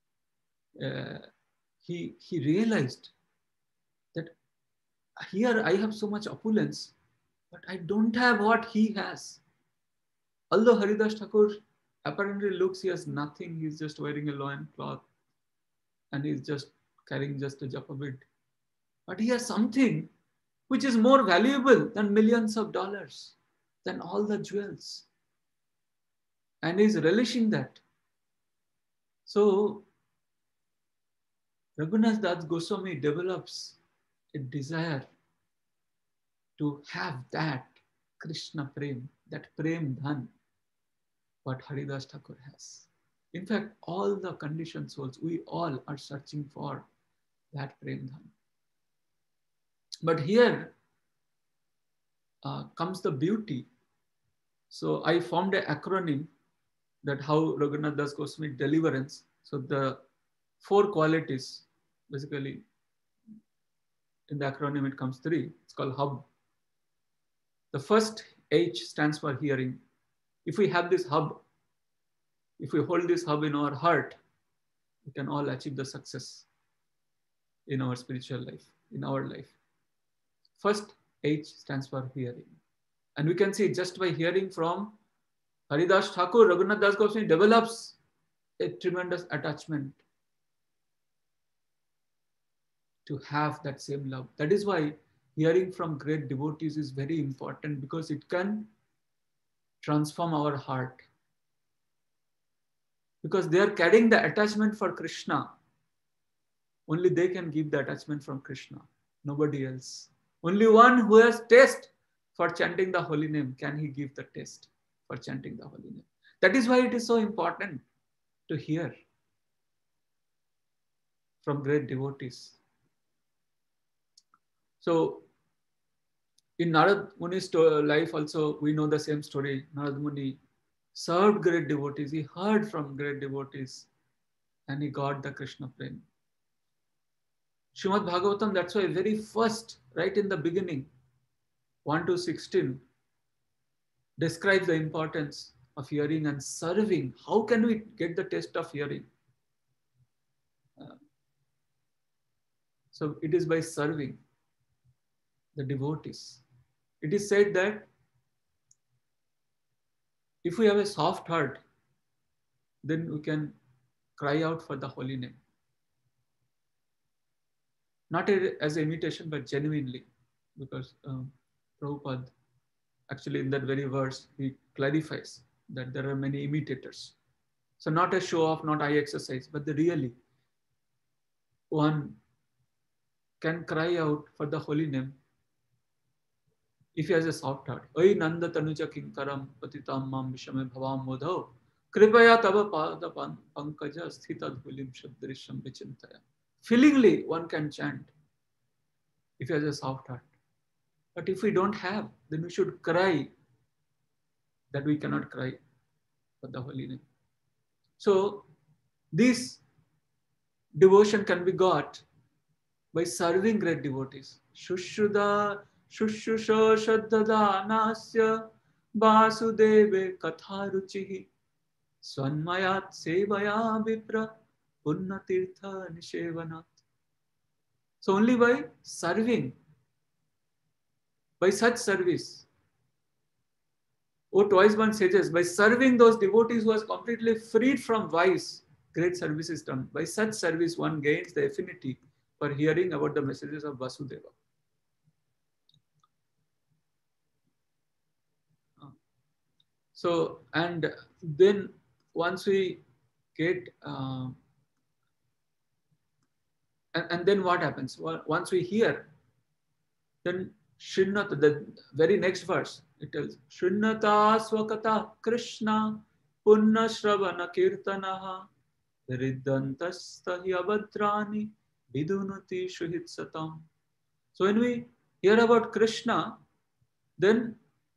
realized that here I have so much opulence, but I don't have what he has. Although Haridas Thakur apparently looks he has nothing, he's just wearing a loin cloth and he's just carrying just a japa bead. But he has something which is more valuable than millions of dollars, than all the jewels. And he's relishing that. So Raghunath Das Goswami develops a desire to have that Krishna Prem, that Prem Dhan, what Haridas Thakur has. In fact, all the conditioned souls, we all are searching for that Prem Dhan. But here comes the beauty. So I formed an acronym that how Raghunath Das Goswami deliverance. So the 4 qualities, basically in the acronym it comes 3. It's called hub. The first H stands for hearing. If we have this hub, if we hold this hub in our heart, we can all achieve the success in our spiritual life, in our life. First H stands for hearing. And we can see just by hearing from Haridas Thakur, Raghunath Das Goswami develops a tremendous attachment to have that same love. That is why hearing from great devotees is very important, because it can transform our heart. Because they are carrying the attachment for Krishna. Only they can give the attachment from Krishna, nobody else. Only one who has taste for chanting the holy name can he give the taste for chanting the holy name. That is why it is so important to hear from great devotees. So in Narad Muni's life also, we know the same story. Narad Muni served great devotees. He heard from great devotees and he got the Krishna Prem. Srimad Bhagavatam, that's why very first, right in the beginning, 1 to 16, describes the importance of hearing and serving. How can we get the taste of hearing? So it is by serving the devotees. It is said that if we have a soft heart, then we can cry out for the holy name. Not as an imitation, but genuinely, because Prabhupada, actually in that very verse, he clarifies that there are many imitators. So not a show off, not eye exercise, but the really one can cry out for the holy name if he has a soft heart. Oi Nanda Tanuja Kinkaram Patitam Mam Vishame Bhavam Modho Kripaya Tava Pada Pankaja Sthita Dhulim Shabdrisham Vichintaya. Feelingly one can chant if he has a soft heart. But if we don't have, then we should cry that we cannot cry for the holy name. So this devotion can be got by serving great devotees. Shushruda Shushusha Shraddhadanasya Vasudeve Katharuchihi Swanmayat Sevaya Vipra Punnatirtha Nishevanat. So only by serving, by such service, what Weisman suggests, by serving those devotees who are completely freed from vice, great service is done. By such service, one gains the affinity for hearing about the messages of Vasudeva. So, and then once we get, and then what happens? Well, once we hear, then Shrunata, the very next verse, it tells, Shrunata Swakata Krishna Punna Shravana Kirtanaha Riddhantastahi Abhadrani Vidunuti Shuhit Satam. So when we hear about Krishna, then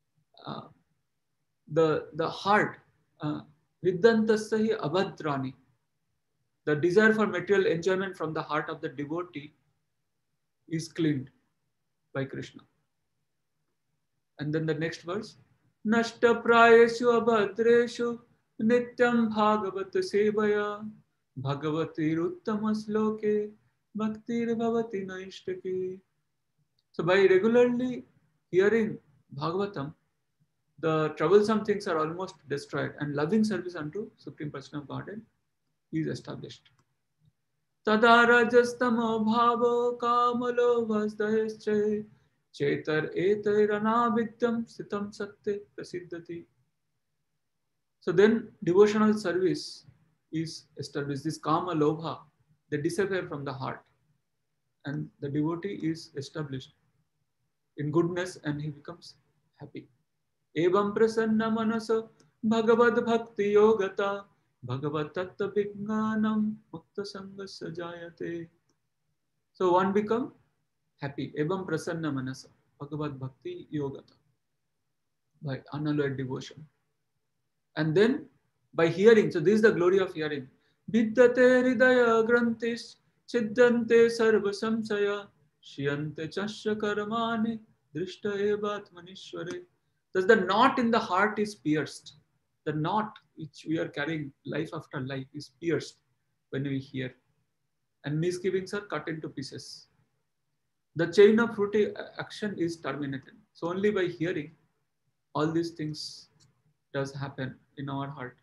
the heart, Riddhantastahi Abhadrani, the desire for material enjoyment from the heart of the devotee is cleaned by Krishna. And then the next verse, Nashta Prayeshu Abhadreshu Nityam Bhagavat Sevaya Bhagavati Ruttamas Loke Bhaktir Bhavati Naishtaki. So by regularly hearing Bhagavatam, the troublesome things are almost destroyed and loving service unto Supreme Person of Godhead is established. Tadarajastamo bhavo kamalo vasdayasche chetar etairanavidyam sitam satte prasiddhati. So then devotional service is established. This kama lobha, they disappear from the heart. And the devotee is established in goodness and he becomes happy. Evam prasanna manaso bhagavad bhakti yogata bhagavad tattva vijnanam mukta sangasya jayate. So one become happy. Evam prasanna manasa bhagavad bhakti yogata, by unalloyed devotion. And then by hearing, so this is the glory of hearing. Vidyate hridaya grantis chiddante sarva samsaya shiyante chasya karmani drishta evatmanishware. Thus the knot in the heart is pierced. The knot which we are carrying life after life is pierced when we hear. And misgivings are cut into pieces. The chain of fruity action is terminated. So only by hearing, all these things does happen in our heart.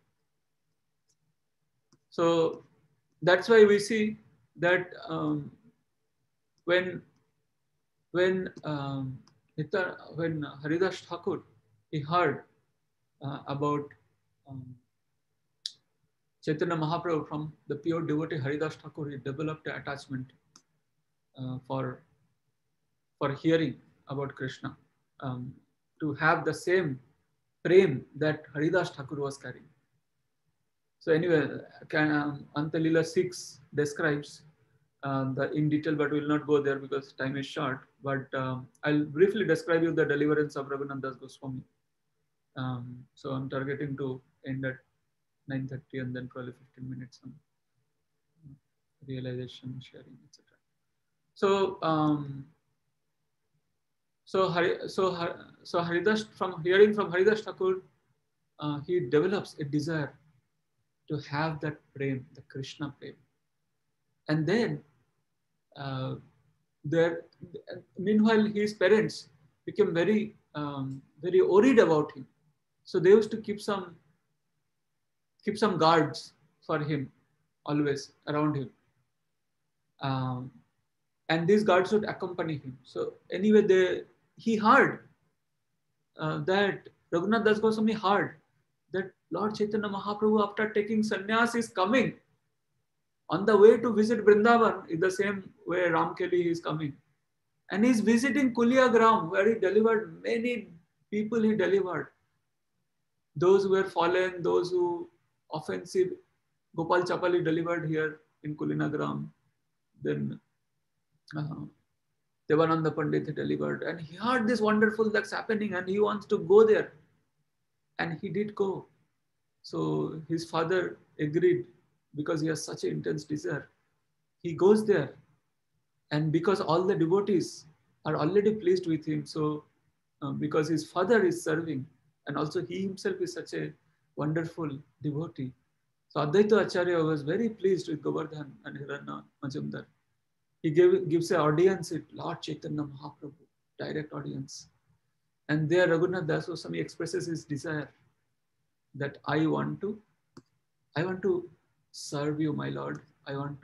So that's why we see that when Haridas Thakur, he heard about Chaitanya Mahaprabhu from the pure devotee Haridas Thakur, he developed an attachment for hearing about Krishna, to have the same prem that Haridas Thakur was carrying. So anyway, Antalila 6 describes in detail, but we will not go there because time is short. But I'll briefly describe you the deliverance of Raghunath Das Goswami. So I'm targeting to end at 9:30 and then probably 15 minutes on realization, sharing, etc. So Haridas, from hearing from Haridas Thakur, he develops a desire to have that prem, the Krishna prem. And then meanwhile his parents became very worried about him. So they used to keep some guards for him always around him. And these guards would accompany him. So anyway, he heard that Raghunath Das Goswami heard that Lord Chaitanya Mahaprabhu, after taking sannyas, is coming on the way to visit Vrindavan in the same way Ramkeli is coming. And he's visiting Kuliagram, where he delivered many people. He delivered those who were fallen, those who offensive. Gopal Chapali delivered here in Kulinagram. Then uh, Devananda Pandit delivered. And he heard this wonderful that's happening and he wants to go there. And he did go. So his father agreed because he has such an intense desire. He goes there. And because all the devotees are already pleased with him, so because his father is serving, and also he himself is such a wonderful devotee. So Advaita Acharya was very pleased with Govardhan and Hiranya Majumdar. He gives an audience at Lord Chaitanya Mahaprabhu, direct audience. And there Raghunath Das Goswami expresses his desire that I want to serve you, my Lord. I want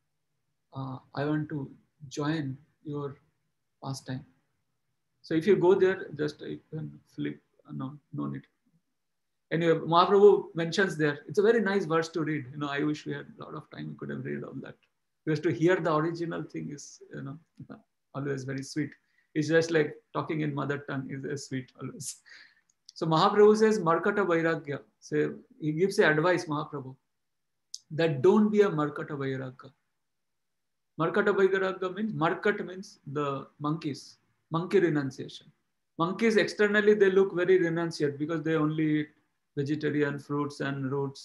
to join your pastime. So if you go there, just you can flip. No need. Anyway, Mahaprabhu mentions there. It's a very nice verse to read. I wish we had a lot of time. We could have read all that. Because to hear the original thing is, always very sweet. It's just like talking in mother tongue is sweet always. So Mahaprabhu says, Markata Vairagya. So he gives a advice, Mahaprabhu, that don't be a Markata Vairagya. Markata Vairagya means the monkeys, monkey renunciation. Monkeys externally, they look very renunciate because they only eat vegetarian fruits and roots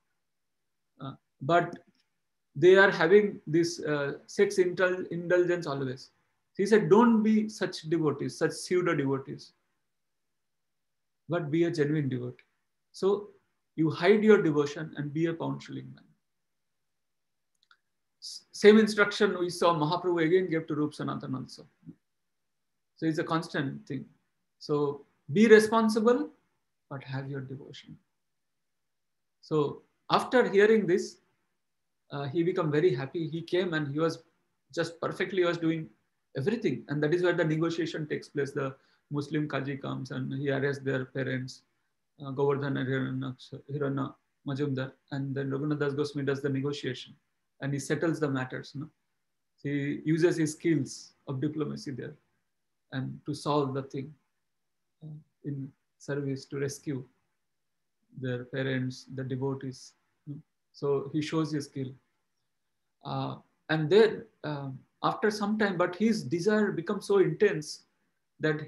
but they are having this sex indulgence always. He said, don't be such devotees, such pseudo devotees, but be a genuine devotee. So you hide your devotion and be a pound-shilling man. Same instruction we saw Mahaprabhu again gave to Rup Sanatan also. So it's a constant thing. So be responsible, but have your devotion. So after hearing this, he became very happy. He came and he was just perfectly, he was doing everything. And that is where the negotiation takes place. The Muslim Kaji comes and he arrests their parents, Govardhan and Hiranya Majumdar. And then Raghunath Das Goswami does the negotiation and he settles the matters. He uses his skills of diplomacy there and to solve the thing in service to rescue their parents, the devotees. So he shows his skill. And then after some time, but his desire becomes so intense that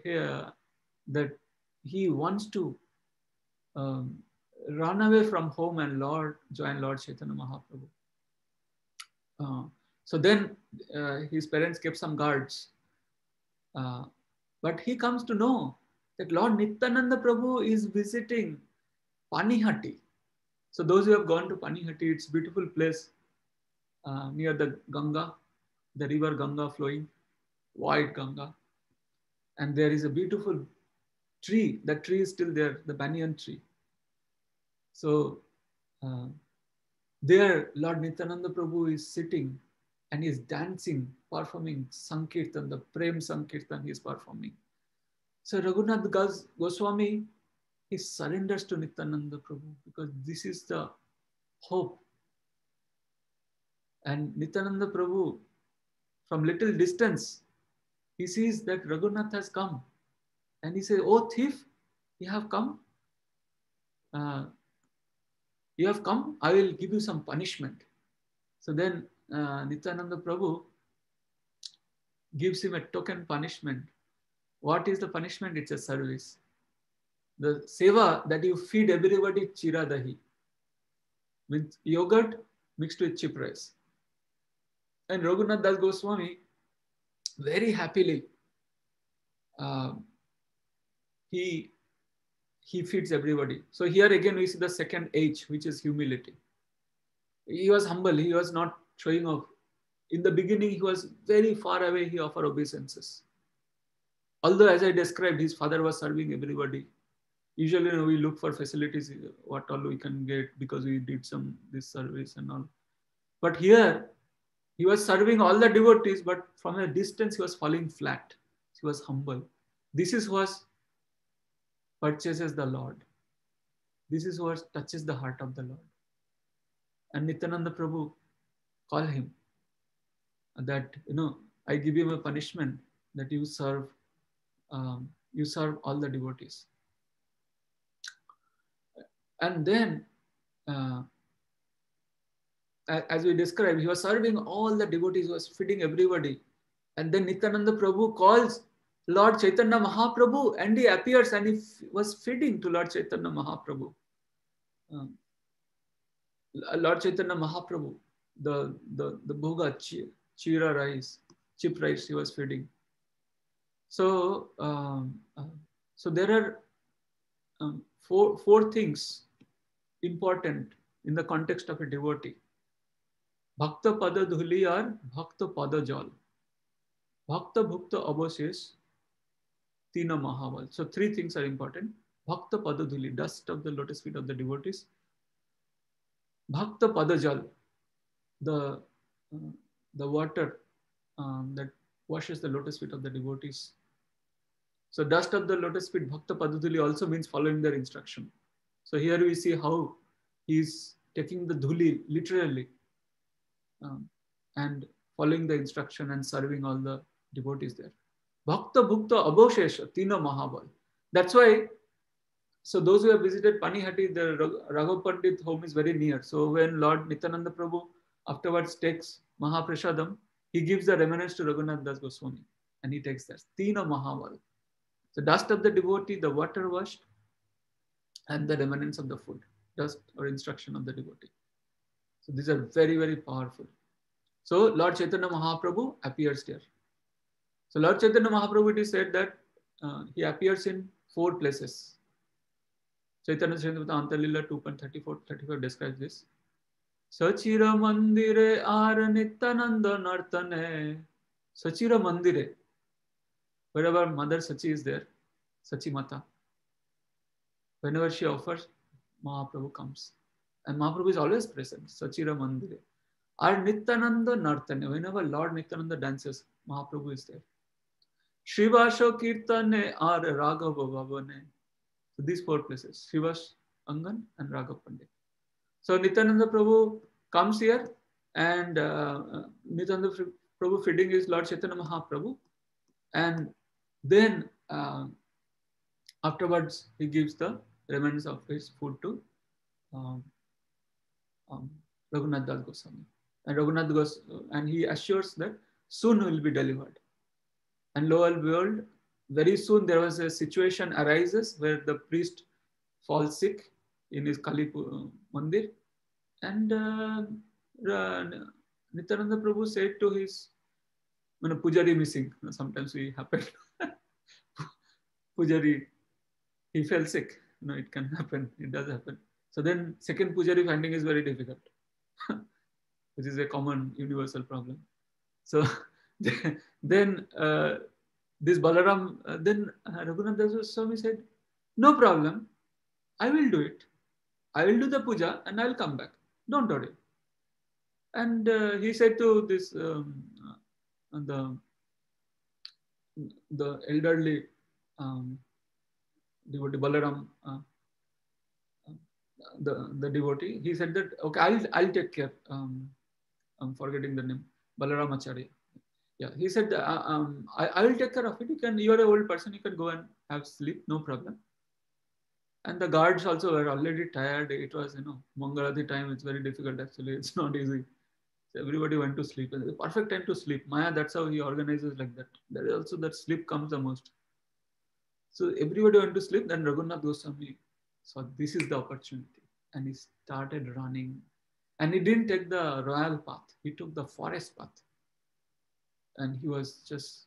he wants to run away from home and join Lord Chaitanya Mahaprabhu. So then his parents kept some guards. But he comes to know that Lord Nityananda Prabhu is visiting Panihati. So those who have gone to Panihati, it's a beautiful place near the Ganga, the river Ganga flowing, white Ganga. And there is a beautiful tree. That tree is still there, the banyan tree. So there Lord Nityananda Prabhu is sitting and is dancing, performing Sankirtan, the Prem Sankirtan he is performing. So Raghunath Das Goswami, he surrenders to Nityananda Prabhu because this is the hope. And Nityananda Prabhu, from little distance, he sees that Raghunath has come. And he says, oh thief, you have come? You have come, I will give you some punishment. So then Nityananda Prabhu gives him a token punishment. What is the punishment? It's a service. The seva that you feed everybody chira dahi with yogurt mixed with chip rice. And Raghunath Das Goswami very happily he feeds everybody. So here again we see the second H, which is humility. He was humble. He was not showing off. In the beginning, he was very far away. He offered obeisances. Although, as I described, his father was serving everybody. Usually, we look for facilities, what all we can get because we did this service and all. But here, he was serving all the devotees, but from a distance, he was falling flat. He was humble. This is what purchases the Lord. This is what touches the heart of the Lord. And Nityananda Prabhu call him that, I give him a punishment that you serve all the devotees. And then, uh, as we described, he was serving all the devotees, he was feeding everybody. And then Nityananda Prabhu calls Lord Chaitanya Mahaprabhu, and he appears and he was feeding to Lord Chaitanya Mahaprabhu. Um, Lord Chaitanya Mahaprabhu, the bhoga, chira rice, chip rice he was feeding. So, so there are four things important in the context of a devotee. Bhakta pada dhuli or bhakta pada jal. Bhakta bhukta avashesh tina mahaval. So three things are important. Bhakta pada dhuli, dust of the lotus feet of the devotees. Bhakta pada jal, the water that washes the lotus feet of the devotees. So dust of the lotus feet, bhakta pada dhuli, also means following their instruction. So here we see how he's taking the dhuli literally and following the instruction and serving all the devotees there. Bhakta bhukta abhoshesha tina mahaval. That's why, so those who have visited Panihati, the Raghav Pandit home is very near. So when Lord Nityananda Prabhu afterwards takes Mahaprasadam, he gives the remnants to Raghunath Das Goswami and he takes that. Tina mahaval. The dust of the devotee, the water washed, and the remnants of the food, dust or instruction of the devotee. So these are very, very powerful. So Lord Chaitanya Mahaprabhu appears there. So Lord Chaitanya Mahaprabhu, it is said that he appears in 4 places. Chaitanya Charitamrita Antarlila 2.34-35 describes this. Sachira Mandire Ar Nityananda Nartane. Sachira Mandire. Wherever Mother Sachi is there, Sachi Mata. Whenever she offers, Mahaprabhu comes. And Mahaprabhu is always present. Sachira Mandire. Ar Nityananda Nartane. Whenever Lord Nityananda dances, Mahaprabhu is there. Shivasho Kirtane Ar Raghava Bhavane. So these 4 places, Shivas Angan and Raghav Pandit. So Nityananda Prabhu comes here and Nityananda Prabhu feeding is Lord Chaitanya Mahaprabhu. And then afterwards he gives the remnants of his food to Raghunath Das Goswami. And Raghunath Goswami, and he assures that soon will be delivered. And lo and behold, very soon there was a situation arises where the priest falls sick in his Kali Mandir. And Nityananda Prabhu said to his Pujari missing. Sometimes we happen. Pujari, he fell sick. It can happen. It does happen. So then second Pujari finding is very difficult, which is a common universal problem. So then this Balaram, then Raghunath Das Goswami said, no problem, I will do it. I will do the puja and I will come back. Don't worry. And he said to this, the elderly devotee, Balaram, the devotee, he said that, okay, I'll take care. I'm forgetting the name, Balaram Acharya. Yeah, he said, I will take care of it. You are an old person, you can go and have sleep, no problem. And the guards also were already tired. It was, Mangalati time, it's very difficult actually. It's not easy. So everybody went to sleep. And the perfect time to sleep. Maya, that's how he organizes like that. There is also that sleep comes the most. So everybody went to sleep. Then Raghunath Goswami saw this is the opportunity. And he started running. And he didn't take the royal path. He took the forest path. And he was just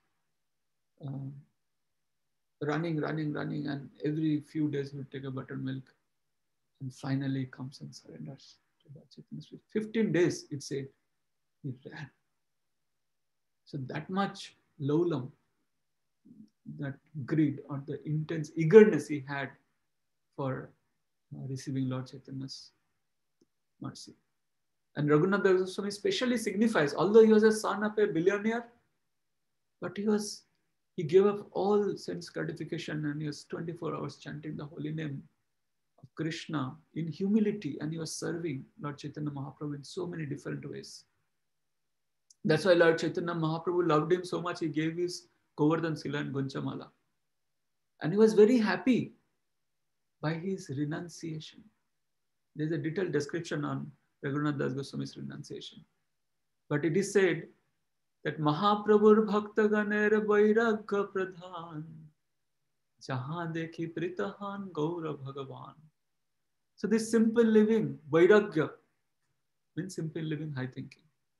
running. And every few days he would take a buttermilk. And finally he comes and surrenders to the Chaitanya Street. 15 days, it said, he ran. So that much laulam, that greed or the intense eagerness he had for receiving Lord Chaitanya's mercy. And Raghunath Das Goswami specially signifies, although he was a son of a billionaire, but he gave up all sense gratification and he was 24 hours chanting the holy name of of Krishna in humility, and he was serving Lord Chaitanya Mahaprabhu in so many different ways. That's why Lord Chaitanya Mahaprabhu loved him so much, he gave his Govardhan Sila and Gonchamala. And he was very happy by his renunciation. There's a detailed description on Raghunath Das Goswami's renunciation. But it is said that Mahaprabhur Bhaktaganer Vairagya Pradhan Jahan Dekhi Pritahan Gaura Bhagavan. So this simple living, Vairagya, means simple living, high thinking.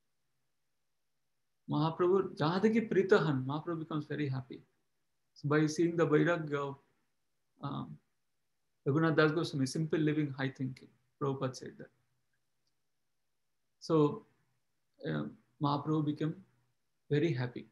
Mahaprabhu, Jahan Dekhi Pritahan, Mahaprabhu becomes very happy. So by seeing the Vairagya of Raghunath Das Goswami, simple living, high thinking, Prabhupada said that. So Mahaprabhu became very happy.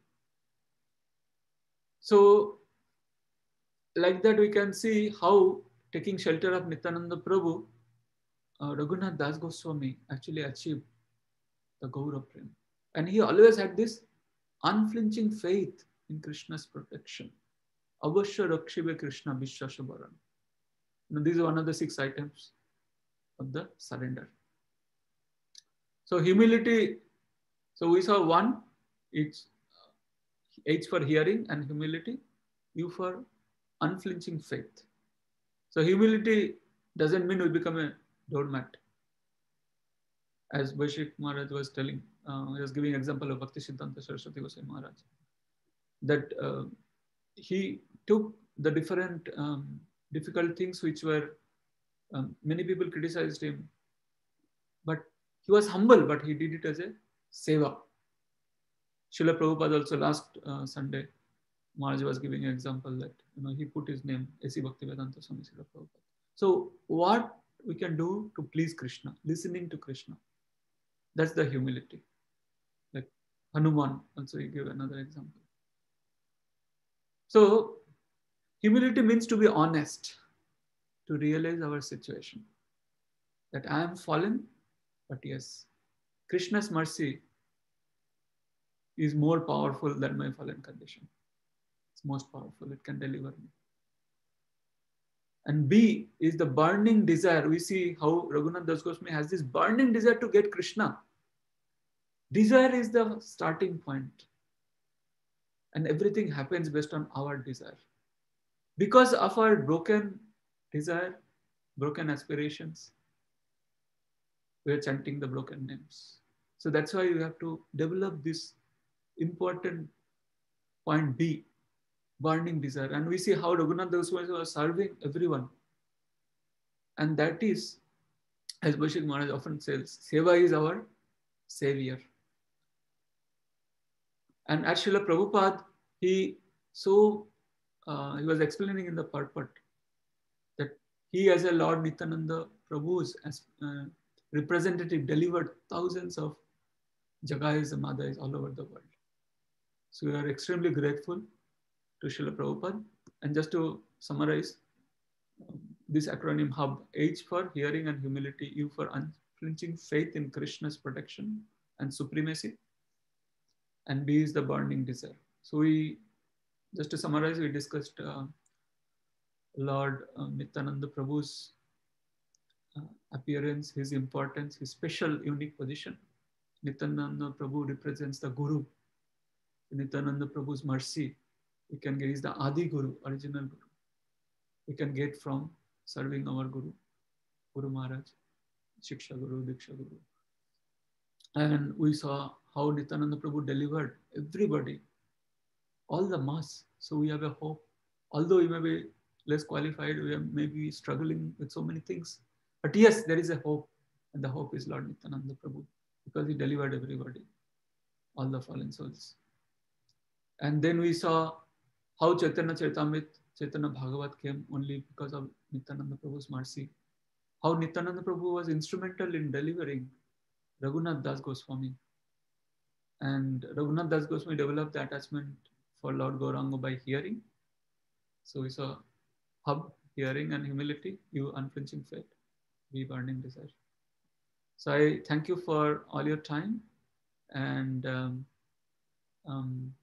So like that we can see how taking shelter of Nityananda Prabhu, Raghunath Das Goswami actually achieved the Gaura Prem. And he always had this unflinching faith in Krishna's protection. Avashya Rakshibe Krishna Vishwashabaran. These are one of the 6 items of the surrender. So humility, so we saw 1, it's H for hearing and humility, U for unflinching faith. So humility doesn't mean we become a doormat. As Vaishik Maharaj was telling, he was giving example of Bhakti Siddhanta Saraswati Goswami Maharaj, that he took the different difficult things which were, many people criticized him, but he was humble, but he did it as a seva. Srila Prabhupada also last Sunday, Maharaj was giving an example that he put his name, A.C. Bhaktivedanta Swami Srila Prabhupada. So what we can do to please Krishna, listening to Krishna, that's the humility. Like Hanuman, also he gave another example. So humility means to be honest, to realize our situation. That I am fallen, but yes, Krishna's mercy is more powerful than my fallen condition. It's most powerful, it can deliver me. And B is the burning desire. We see how Raghunath Das Goswami has this burning desire to get Krishna. Desire is the starting point. And everything happens based on our desire. Because of our broken desire, broken aspirations, we are chanting the broken names. So that's why you have to develop this important point B, burning desire. And we see how Raghunath Das Goswami was serving everyone. And that is, as Bashir Maharaj often says, Seva is our savior. And as Srila Prabhupada, he was explaining in the purport that he, as a Lord Nityananda Prabhu's representative, delivered thousands of Jagais and Madhais all over the world. So we are extremely grateful to Srila Prabhupada. And just to summarize, this acronym HUB, H for hearing and humility, U for unflinching faith in Krishna's protection and supremacy, and B is the burning desire. So just to summarize, we discussed Lord Nityananda Prabhu's appearance, his importance, his special unique position. Nityananda Prabhu represents the Guru. Nityananda Prabhu's mercy, we can get is the Adi Guru, original Guru. We can get from serving our Guru, Guru Maharaj, Shiksha Guru, Diksha Guru. And we saw how Nityananda Prabhu delivered everybody, all the mass. So we have a hope. Although we may be less qualified, we may be struggling with so many things. But yes, there is a hope. And the hope is Lord Nityananda Prabhu, because he delivered everybody, all the fallen souls. And then we saw how Chaitanya Charitamrita, Chaitanya Bhagavat came only because of Nityananda Prabhu's mercy. How Nityananda Prabhu was instrumental in delivering Raghunath Das Goswami. And Raghunath Das Goswami developed the attachment for Lord Gauranga by hearing. So we saw hub, hearing and humility, you unflinching faith, we burning desire. So I thank you for all your time, and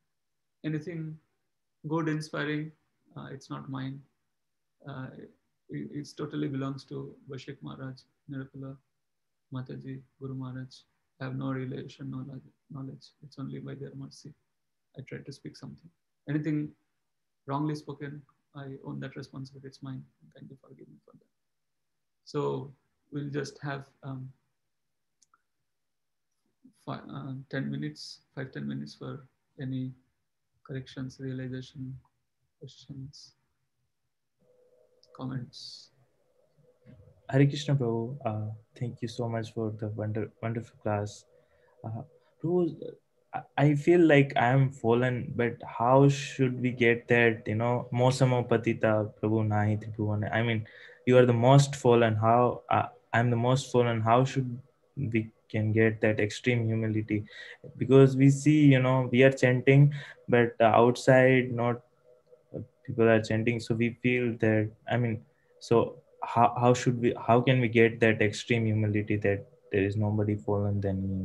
anything good, inspiring, it's not mine. it totally belongs to Vashik Maharaj, Nirupala, Mataji, Guru Maharaj. I have no relation, no knowledge. It's only by their mercy I try to speak something. Anything wrongly spoken, I own that responsibility. It's mine. Kindly forgive me for that. So we'll just have 10 minutes, 5-10 minutes for any corrections, realization, questions, comments. Hare Krishna, Prabhu. Thank you so much for the wonderful class. Uh, Prabhu, I feel like I am fallen, but how should we get that? Mosamo Patita, Prabhu Nahi Tribhuvan. I mean, you are the most fallen. How I'm the most fallen. How should we can get that extreme humility? Because we see, we are chanting, but outside, not people are chanting, so we feel that, I mean, so how can we get that extreme humility that there is nobody fallen than me?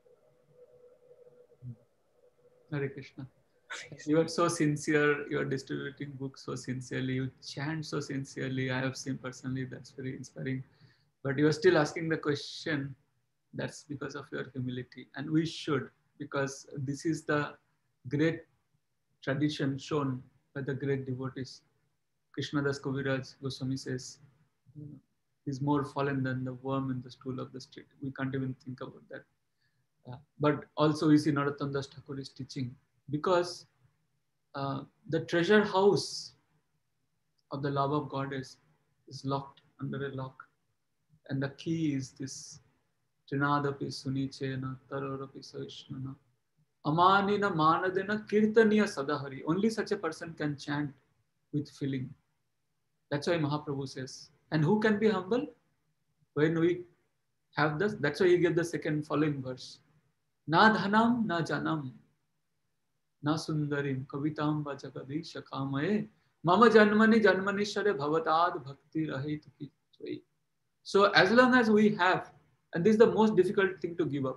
Hare Krishna. You are so sincere. You are distributing books so sincerely. You chant so sincerely. I have seen personally. That's very inspiring. But you are still asking the question. That's because of your humility. And we should, because this is the great tradition shown by the great devotees. Krishnadas Kaviraj Goswami says, he's more fallen than the worm in the stool of the street. We can't even think about that. But also we see Narottam Das Thakur is teaching, because the treasure house of the love of God is locked under a lock. And the key is this Trinadapi Sunichena Tarorapi Saishnana Amanina Manadena Kirtaniya Sadahari. Only such a person can chant with feeling. That's why Mahaprabhu says. And who can be humble? When we have this, that's why he gave the second following verse. Na dhanam na janam na sundarim kavitam va jagadish kamaye mama janmani janmanishare bhavatad bhakti rahit ki. So as long as we have, and this is the most difficult thing to give up.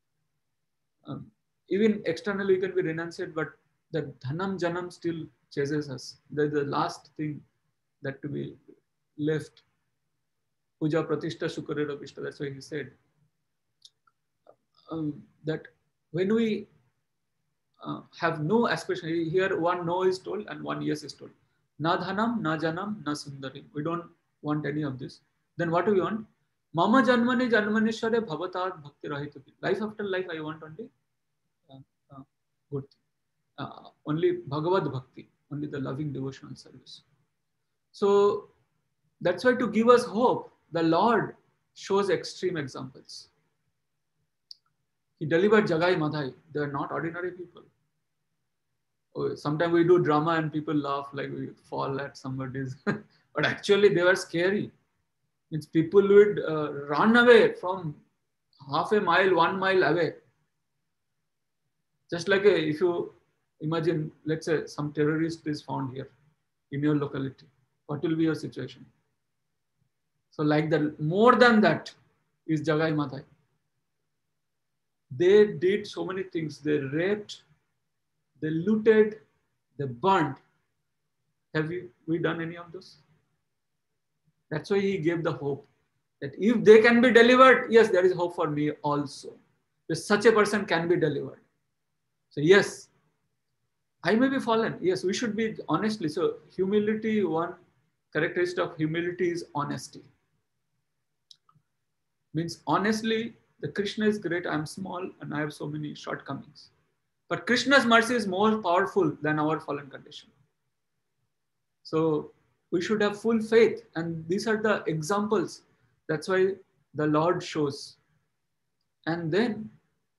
Even externally we can be renunciated, but the dhanam janam still chases us. The last thing that to be left. Puja pratishta shukarera pishta. That's why he said that when we have no aspiration, here one no is told and one yes is told. Na dhanam, na janam, na sundarim. We don't want any of this. Then what do we want? Mama janmani janmanishare bhavatad bhakti rahituki. Life after life, I want only good thing. Only Bhagavad Bhakti, only the loving devotional service. So that's why, to give us hope, the Lord shows extreme examples. He delivered Jagai Madhai. They are not ordinary people. Sometimes we do drama and people laugh like we fall at somebody's. But actually they were scary. Means people would run away from half a mile, 1 mile away. Just like if you imagine, let's say some terrorist is found here in your locality. What will be your situation? So like that, more than that is Jagai Madhai. They did so many things. They raped, they looted, they burned. Have we done any of those? That's why he gave the hope that if they can be delivered, yes, there is hope for me also. If such a person can be delivered. So yes, I may be fallen. Yes, we should be honestly. So humility, one characteristic of humility is honesty. Means honestly, the Krishna is great, I'm small and I have so many shortcomings. But Krishna's mercy is more powerful than our fallen condition. So we should have full faith. And these are the examples. That's why the Lord shows. And then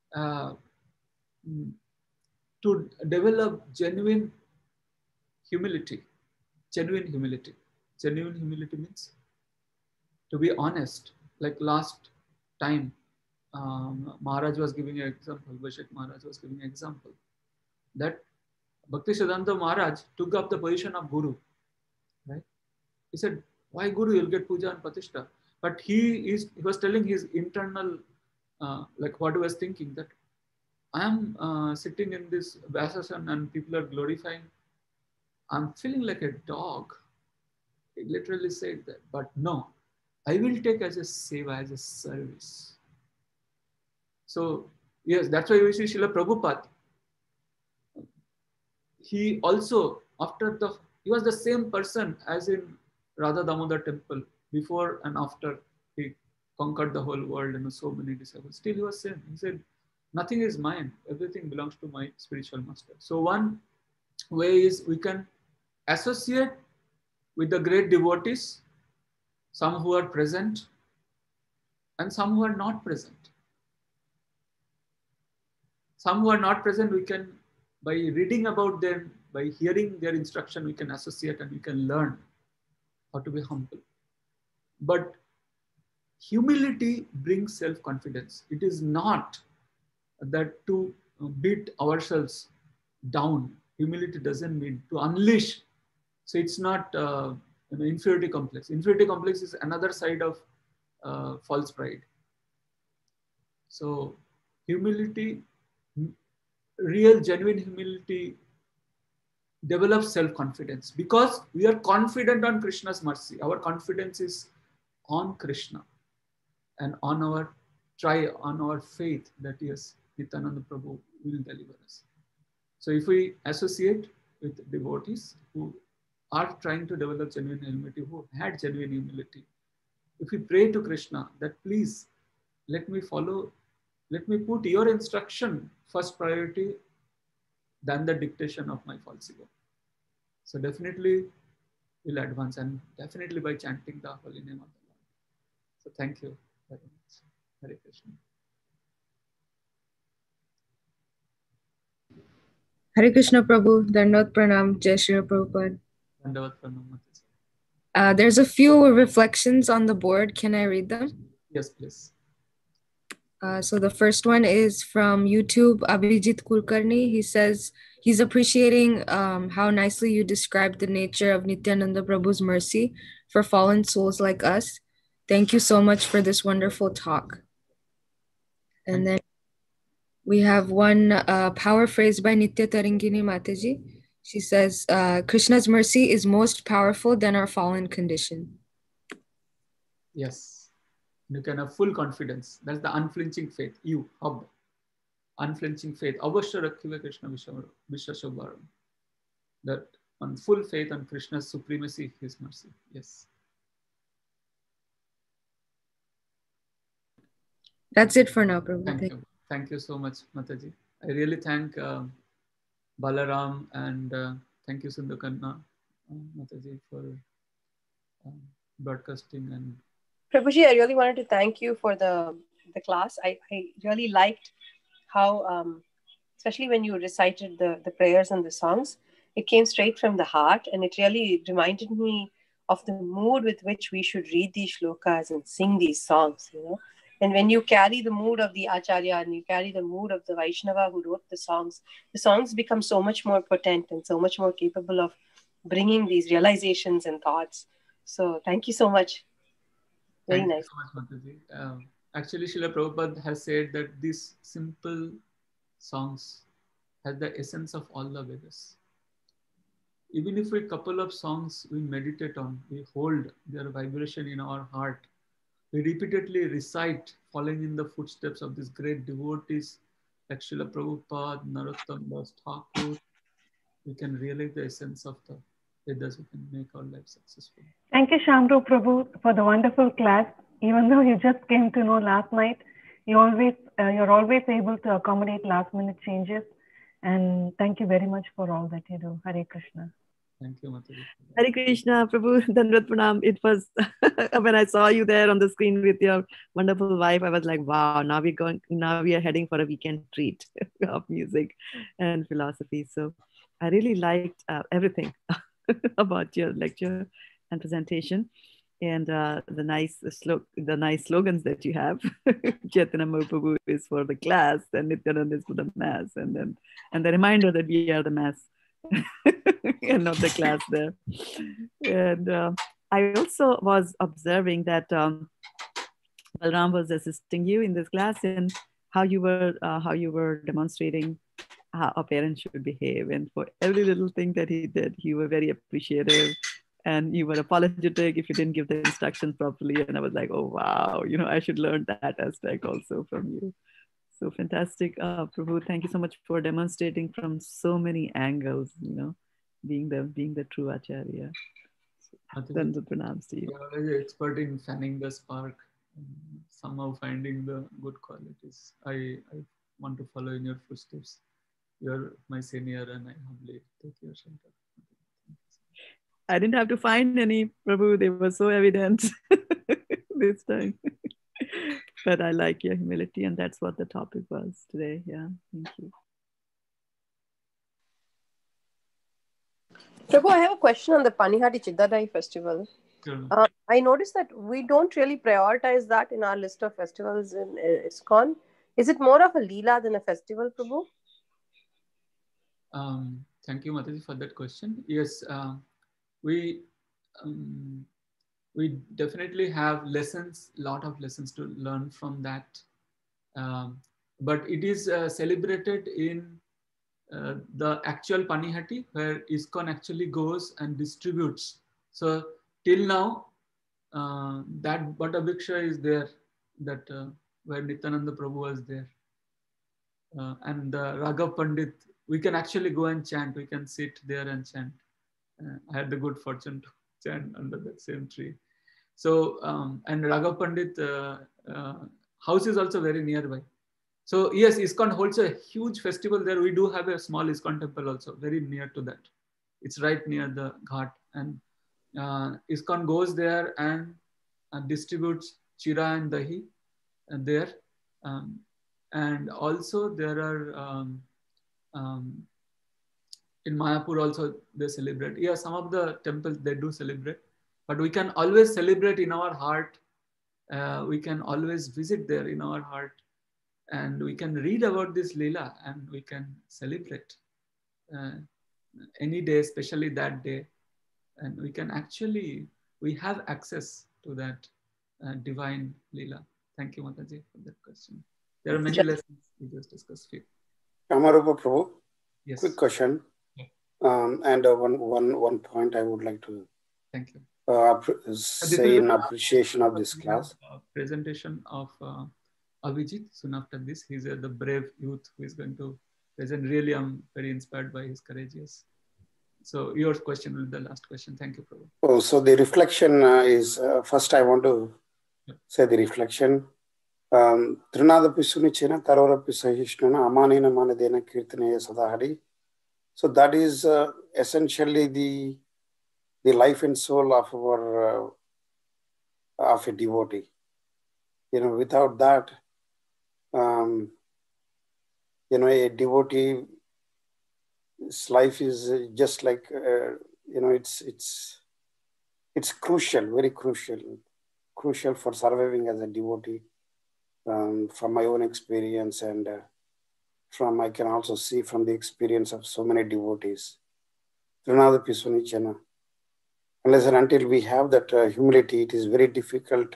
to develop genuine humility. Genuine humility. Genuine humility means to be honest. Like last time, Maharaj was giving an example, Vashik Maharaj was giving an example, that Bhakti Siddhanta Maharaj took up the position of Guru. Right? He said, why Guru? You'll get puja and patishta. But he was telling his internal, like what he was thinking, that I am sitting in this Vyasasana and people are glorifying. I'm feeling like a dog. He literally said that. But no, I will take as a seva, as a service. So yes, that's why we see Srila Prabhupada. He also, he was the same person as in Radha Damodar temple before and after he conquered the whole world and so many disciples. Still he was same. He said, nothing is mine. Everything belongs to my spiritual master. So one way is we can associate with the great devotees, some who are present and some who are not present. Some who are not present, we can, by reading about them, by hearing their instruction, we can associate and we can learn how to be humble. But humility brings self-confidence. It is not that to beat ourselves down. Humility doesn't mean to unleash. So it's not inferiority complex. Inferiority complex is another side of false pride. So humility, real genuine humility develops self-confidence because we are confident on Krishna's mercy. Our confidence is on Krishna and on our faith that yes, Nityananda Prabhu will deliver us. So if we associate with devotees who are trying to develop genuine humility, who had genuine humility, if we pray to Krishna that please let me put your instruction first priority than the dictation of my false ego. So definitely we'll advance, and definitely by chanting the holy name of the Lord. So thank you very much. Hare Krishna. Hare Krishna Prabhu, Dandavat Pranam, Jai Shri Prabhupada. Dandavat Pranam Mataji. There's a few reflections on the board. Can I read them? Yes, please. So the first one is from YouTube, Abhijit Kulkarni. He says he's appreciating how nicely you described the nature of Nityananda Prabhu's mercy for fallen souls like us. Thank you so much for this wonderful talk. And then we have one power phrase by Nitya Tarangini Mataji. She says, Krishna's mercy is most powerful than our fallen condition. Yes. You can have full confidence. That's the unflinching faith. You, Hub. Unflinching faith. Avashya Rakhiva Krishna Vishwashabharam. That on full faith on Krishna's supremacy, his mercy. Yes. That's it for now, Prabhu. Thank you. Thank you so much, Mataji. I really thank Balaram and thank you, Sundakanna, Mataji, for broadcasting. And Prabhuji, I really wanted to thank you for the class. I really liked how, especially when you recited the prayers and the songs, it came straight from the heart, and it really reminded me of the mood with which we should read these shlokas and sing these songs, you know. And when you carry the mood of the Acharya and you carry the mood of the Vaishnava who wrote the songs become so much more potent and so much more capable of bringing these realizations and thoughts. So thank you so much. Very nice. Thank you so much, Mataji. Actually, Srila Prabhupada has said that these simple songs have the essence of all the Vedas. Even if a couple of songs we meditate on, we hold their vibration in our heart, we repeatedly recite, following in the footsteps of these great devotees like Srila Prabhupada, Narottam Das Thakur, we can realize the essence of the Vedas, we can make our life successful. Thank you, Shamro Prabhu, for the wonderful class. Even though you just came to know last night, you're always able to accommodate last-minute changes. And thank you very much for all that you do. Hare Krishna. Thank you, Mataji. Hare Krishna, Prabhu, Dandavат Pranam. It was when I saw you there on the screen with your wonderful wife, I was like, wow, now we are heading for a weekend treat of music and philosophy. So I really liked everything about your lecture and presentation, and the nice slogans that you have. Chaitanya Mahaprabhu is for the class, and Nityananda is for the mass, and the reminder that we are the mass. And not the class there. And I also was observing that Balram was assisting you in this class and how you were demonstrating how a parent should behave, and for every little thing that he did, you were very appreciative and you were apologetic if you didn't give the instructions properly. And I was like, oh, wow, I should learn that aspect also from you. So fantastic, Prabhu. Thank you so much for demonstrating from so many angles, being the true Acharya. Tons of pranams to you. You are very expert in fanning the spark, somehow finding the good qualities. I want to follow in your footsteps. You're my senior and I humbly take your shelter. I didn't have to find any, Prabhu. They were so evident this time. But I like your humility, and that's what the topic was today. Yeah, thank you. Prabhu, I have a question on the Panihati Chiddadai festival. Sure. I noticed that we don't really prioritize that in our list of festivals in ISKCON. Is it more of a Leela than a festival, Prabhu? Thank you, Mataji, for that question. Yes, we definitely have lot of lessons to learn from that. But it is celebrated in the actual Panihati, where ISKCON actually goes and distributes. So till now, that Bhatta is there, that where Nityananda Prabhu was there. And Raghav Pandit, we can actually go and chant. We can sit there and chant. I had the good fortune to chant under that same tree. So, and Raghav Pandit house is also very nearby. So yes, ISKCON holds a huge festival there. We do have a small ISKCON temple also, very near to that. It's right near the ghat. And ISKCON goes there and distributes chira and dahi there. And also there are, in Mayapur also they celebrate. Yeah, some of the temples they do celebrate. But we can always celebrate in our heart. We can always visit there in our heart. And we can read about this Leela and we can celebrate any day, especially that day. And we can actually, we have access to that divine Leela. Thank you, Mataji, for that question. There are many lessons we just discussed here. Kamarupa Prabhu, yes. Quick question. Yeah. And one point I would like to Thank you. Say in appreciation of this class. Presentation of Abhijit soon after this. He's the brave youth who is going to present. Really, I'm very inspired by his courageous. So your question will be the last question. Thank you, Prabhu. Oh, so the reflection is, first I want to say the reflection. Trinada Pisunichena, Tarora Pisahishna, Amanina Manadena Kirtane Sadahari. So that is essentially the life and soul of our of a devotee. Without that, a devotee's life is just like it's crucial, very crucial for surviving as a devotee. From my own experience and I can also see from the experience of so many devotees. Unless and until we have that humility, it is very difficult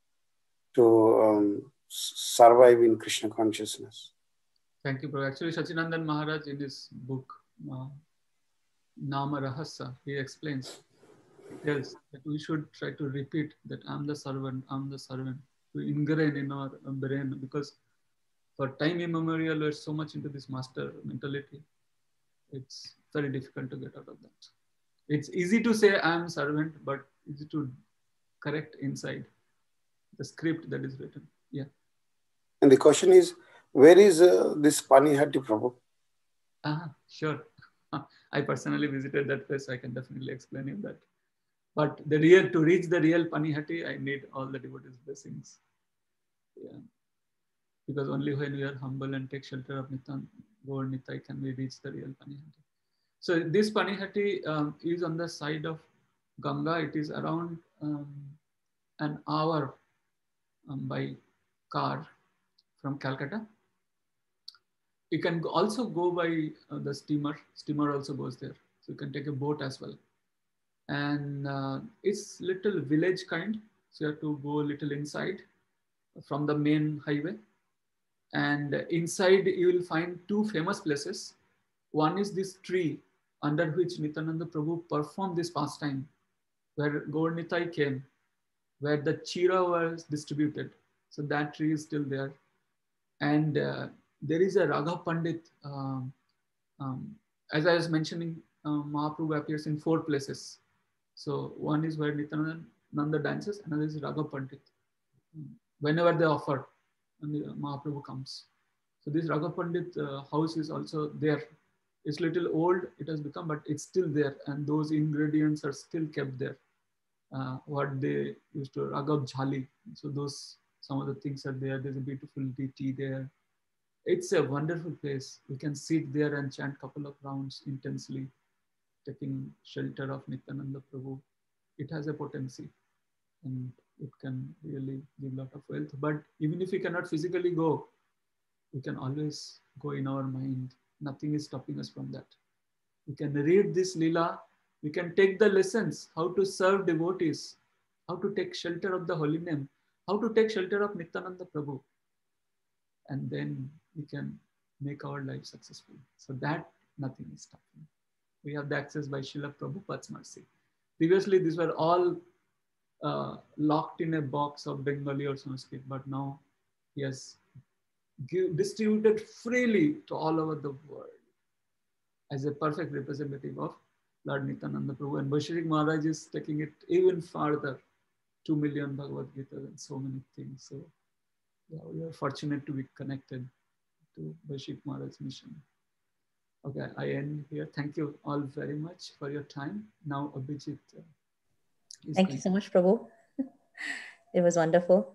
to survive in Krishna consciousness. Thank you, Prabhu. Actually, Sachinandan Maharaj in his book, Nama Rahasya, he explains, tells that we should try to repeat that I'm the servant, to ingrain in our brain, because for time immemorial, we're so much into this master mentality. It's very difficult to get out of that. It's easy to say I'm servant, but easy to correct inside the script that is written. Yeah. And the question is, where is this Panihati, Prabhu? Sure. I personally visited that place. I can definitely explain you that. But to reach the real Panihati, I need all the devotees' blessings. Yeah. Because only when we are humble and take shelter of Nityan, Gaur Nitai, can we reach the real Panihati. So this Panihati is on the side of Ganga. It is around an hour by car from Calcutta. You can also go by the steamer. Steamer also goes there. So you can take a boat as well. And it's little village kind. So you have to go a little inside from the main highway. And inside you will find two famous places. One is this tree under which Nityananda Prabhu performed this pastime. where Gaur Nitai came, where the Chira was distributed. So that tree is still there. And there is a Raghav Pandit, as I was mentioning, Mahaprabhu appears in 4 places. So one is where Nityananda dances, another is Raghav Pandit. Whenever they offer, Mahaprabhu comes. So this Raghav Pandit house is also there. It's little old, it has become, but it's still there. And those ingredients are still kept there. What they used to, Raghav Jhali. So those, some of the things are there. There's a beautiful deity there. It's a wonderful place. We can sit there and chant a couple of rounds intensely, taking shelter of Nityananda Prabhu. It has a potency and it can really give a lot of wealth. But even if we cannot physically go, we can always go in our mind. Nothing is stopping us from that. We can read this Leela. We can take the lessons, how to serve devotees, how to take shelter of the holy name, how to take shelter of Nityananda Prabhu. And then we can make our life successful. So that nothing is stopping. We have the access by Srila Prabhupada's mercy. Previously, these were all locked in a box of Bengali or Sanskrit, but now he has distributed freely to all over the world as a perfect representative of Lord Nityananda Prabhu. And Vaisharik Maharaj is taking it even farther, 2 million Bhagavad Gita and so many things. So yeah, we are fortunate to be connected to Vaisharik Maharaj's mission. Okay, I end here. Thank you all very much for your time. Now Abhijit. Thank you so much, Prabhu. It was wonderful.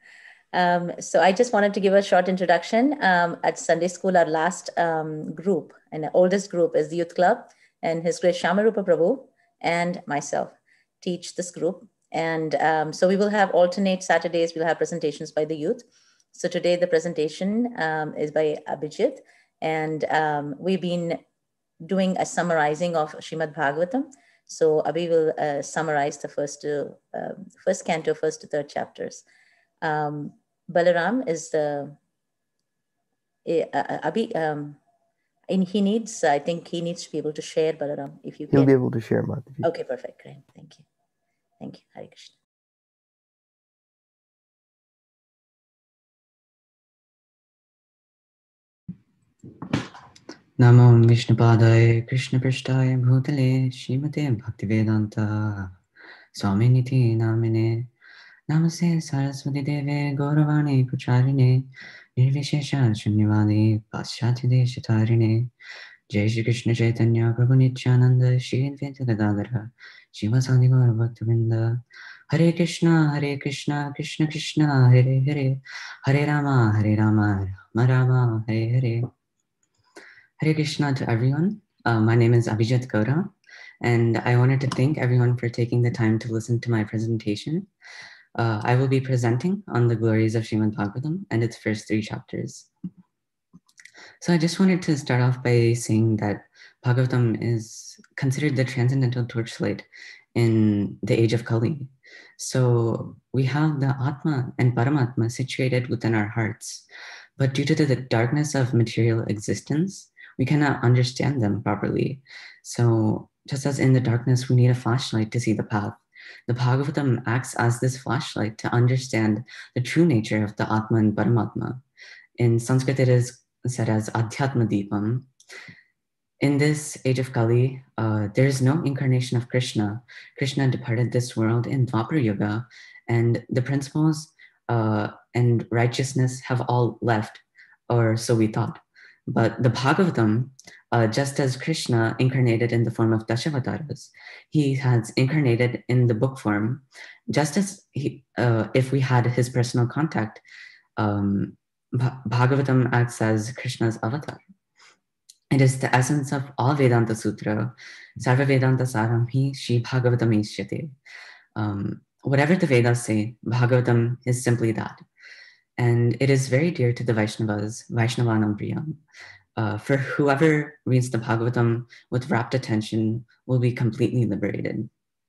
So I just wanted to give a short introduction. At Sunday school, our last group and the oldest group is the youth club, and His Grace Shamarupa Prabhu and myself teach this group. And so we will have alternate Saturdays, we'll have presentations by the youth. So today the presentation is by Abhijit, and we've been doing a summarizing of Srimad Bhagavatam. So Abhi will summarize the first canto, first to third chapters. Balaram is the Abhi. He needs, I think he needs to be able to share, Balaram, if you can. He'll be able to share, Mataji. Okay, perfect, great, thank you. Thank you, Hare Krishna. Namo Vishnupadaya Krishna Prishtaya Bhutale Srimate Bhaktivedanta Swaminiti Namine Namaste Saraswati Deve Gauravani Pucharine Nirvishesha Shunyavadi Paschati Deshatarine Jai Shri Krishna Chaitanya Prabhu Nityananda Shri Advaita Gadadhara Shivasadi Gaura Bhaktavinda Hare Krishna Krishna Krishna Hare Hare Hare Rama Rama Rama Hare Hare. Hare Krishna to everyone. My name is Abhijit Gaura, and I wanted to thank everyone for taking the time to listen to my presentation. I will be presenting on the glories of Srimad Bhagavatam and its first 3 chapters. So I just wanted to start off by saying that Bhagavatam is considered the transcendental torchlight in the age of Kali. So we have the Atma and Paramatma situated within our hearts, but due to the darkness of material existence, we cannot understand them properly. So just as in the darkness, we need a flashlight to see the path. The Bhagavatam acts as this flashlight to understand the true nature of the Atma and Paramatma. In Sanskrit, it is said as Adhyatma Deepam. In this age of Kali, there is no incarnation of Krishna. Krishna departed this world in Dwapara Yuga, and the principles and righteousness have all left, or so we thought. But the Bhagavatam, just as Krishna incarnated in the form of Dashavataras, he has incarnated in the book form, just as he, if we had his personal contact, Bhagavatam acts as Krishna's avatar. It is the essence of all Vedanta Sutra, Sarva Vedanta Saram hi Shri Bhagavatam Ishyate. Whatever the Vedas say, Bhagavatam is simply that. And it is very dear to the Vaishnavas, Vaishnavanam Priyam. For whoever reads the Bhagavatam with rapt attention will be completely liberated.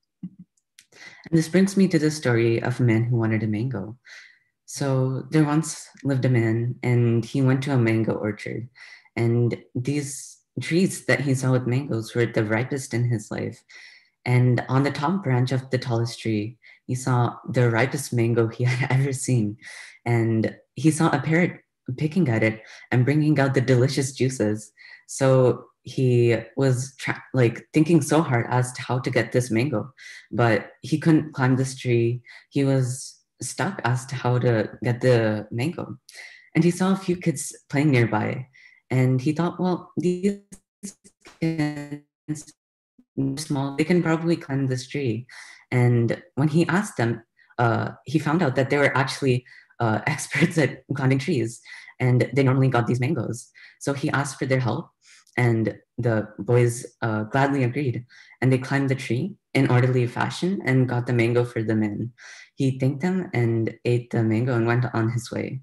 And this brings me to the story of a man who wanted a mango. So there once lived a man, and he went to a mango orchard. And these trees that he saw with mangoes were the ripest in his life. And on the top branch of the tallest tree, he saw the ripest mango he had ever seen. And he saw a parrot picking at it and bringing out the delicious juices. So he was thinking so hard as to how to get this mango, but he couldn't climb this tree. He was stuck as to how to get the mango. And he saw a few kids playing nearby. And he thought, well, these kids, small, they can probably climb this tree. And when he asked them, he found out that they were actually experts at climbing trees, and they normally got these mangoes. So he asked for their help, and the boys gladly agreed, and they climbed the tree in orderly fashion and got the mango for the man. He thanked them and ate the mango and went on his way.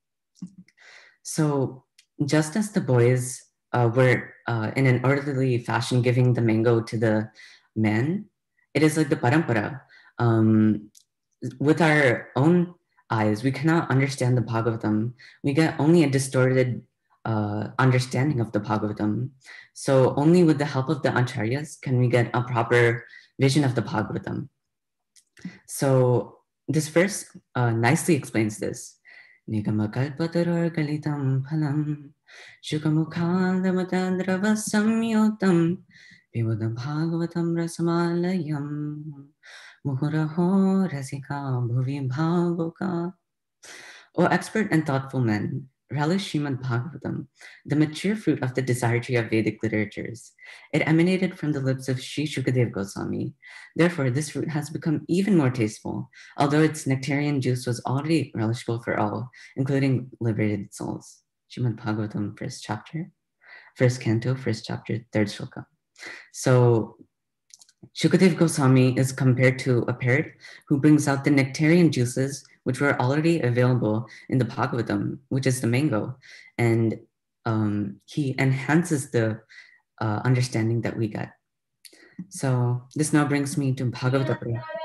So just as the boys were in an orderly fashion giving the mango to the man, it is like the parampara. With our own eyes, we cannot understand the Bhagavatam. We get only a distorted understanding of the Bhagavatam. So only with the help of the acharyas can we get a proper vision of the Bhagavatam. So this verse nicely explains this. Nigama kalpataror galitam phalam shukamukhandamatandravas samyotam vivudam bhagavatam rasamalayam muhuraho rasika bhuvi bhavoka. O expert and thoughtful men, relish Srimad Bhagavatam, the mature fruit of the desire tree of Vedic literatures. It emanated from the lips of Sri Shukadev Goswami. Therefore, this fruit has become even more tasteful, although its nectarian juice was already relishable for all, including liberated souls. Srimad Bhagavatam, first chapter, first canto, first chapter, third shloka. So, Shukadev Goswami is compared to a parrot who brings out the nectarian juices which were already available in the Bhagavatam, which is the mango. And he enhances the understanding that we get. So this now brings me to Bhagavata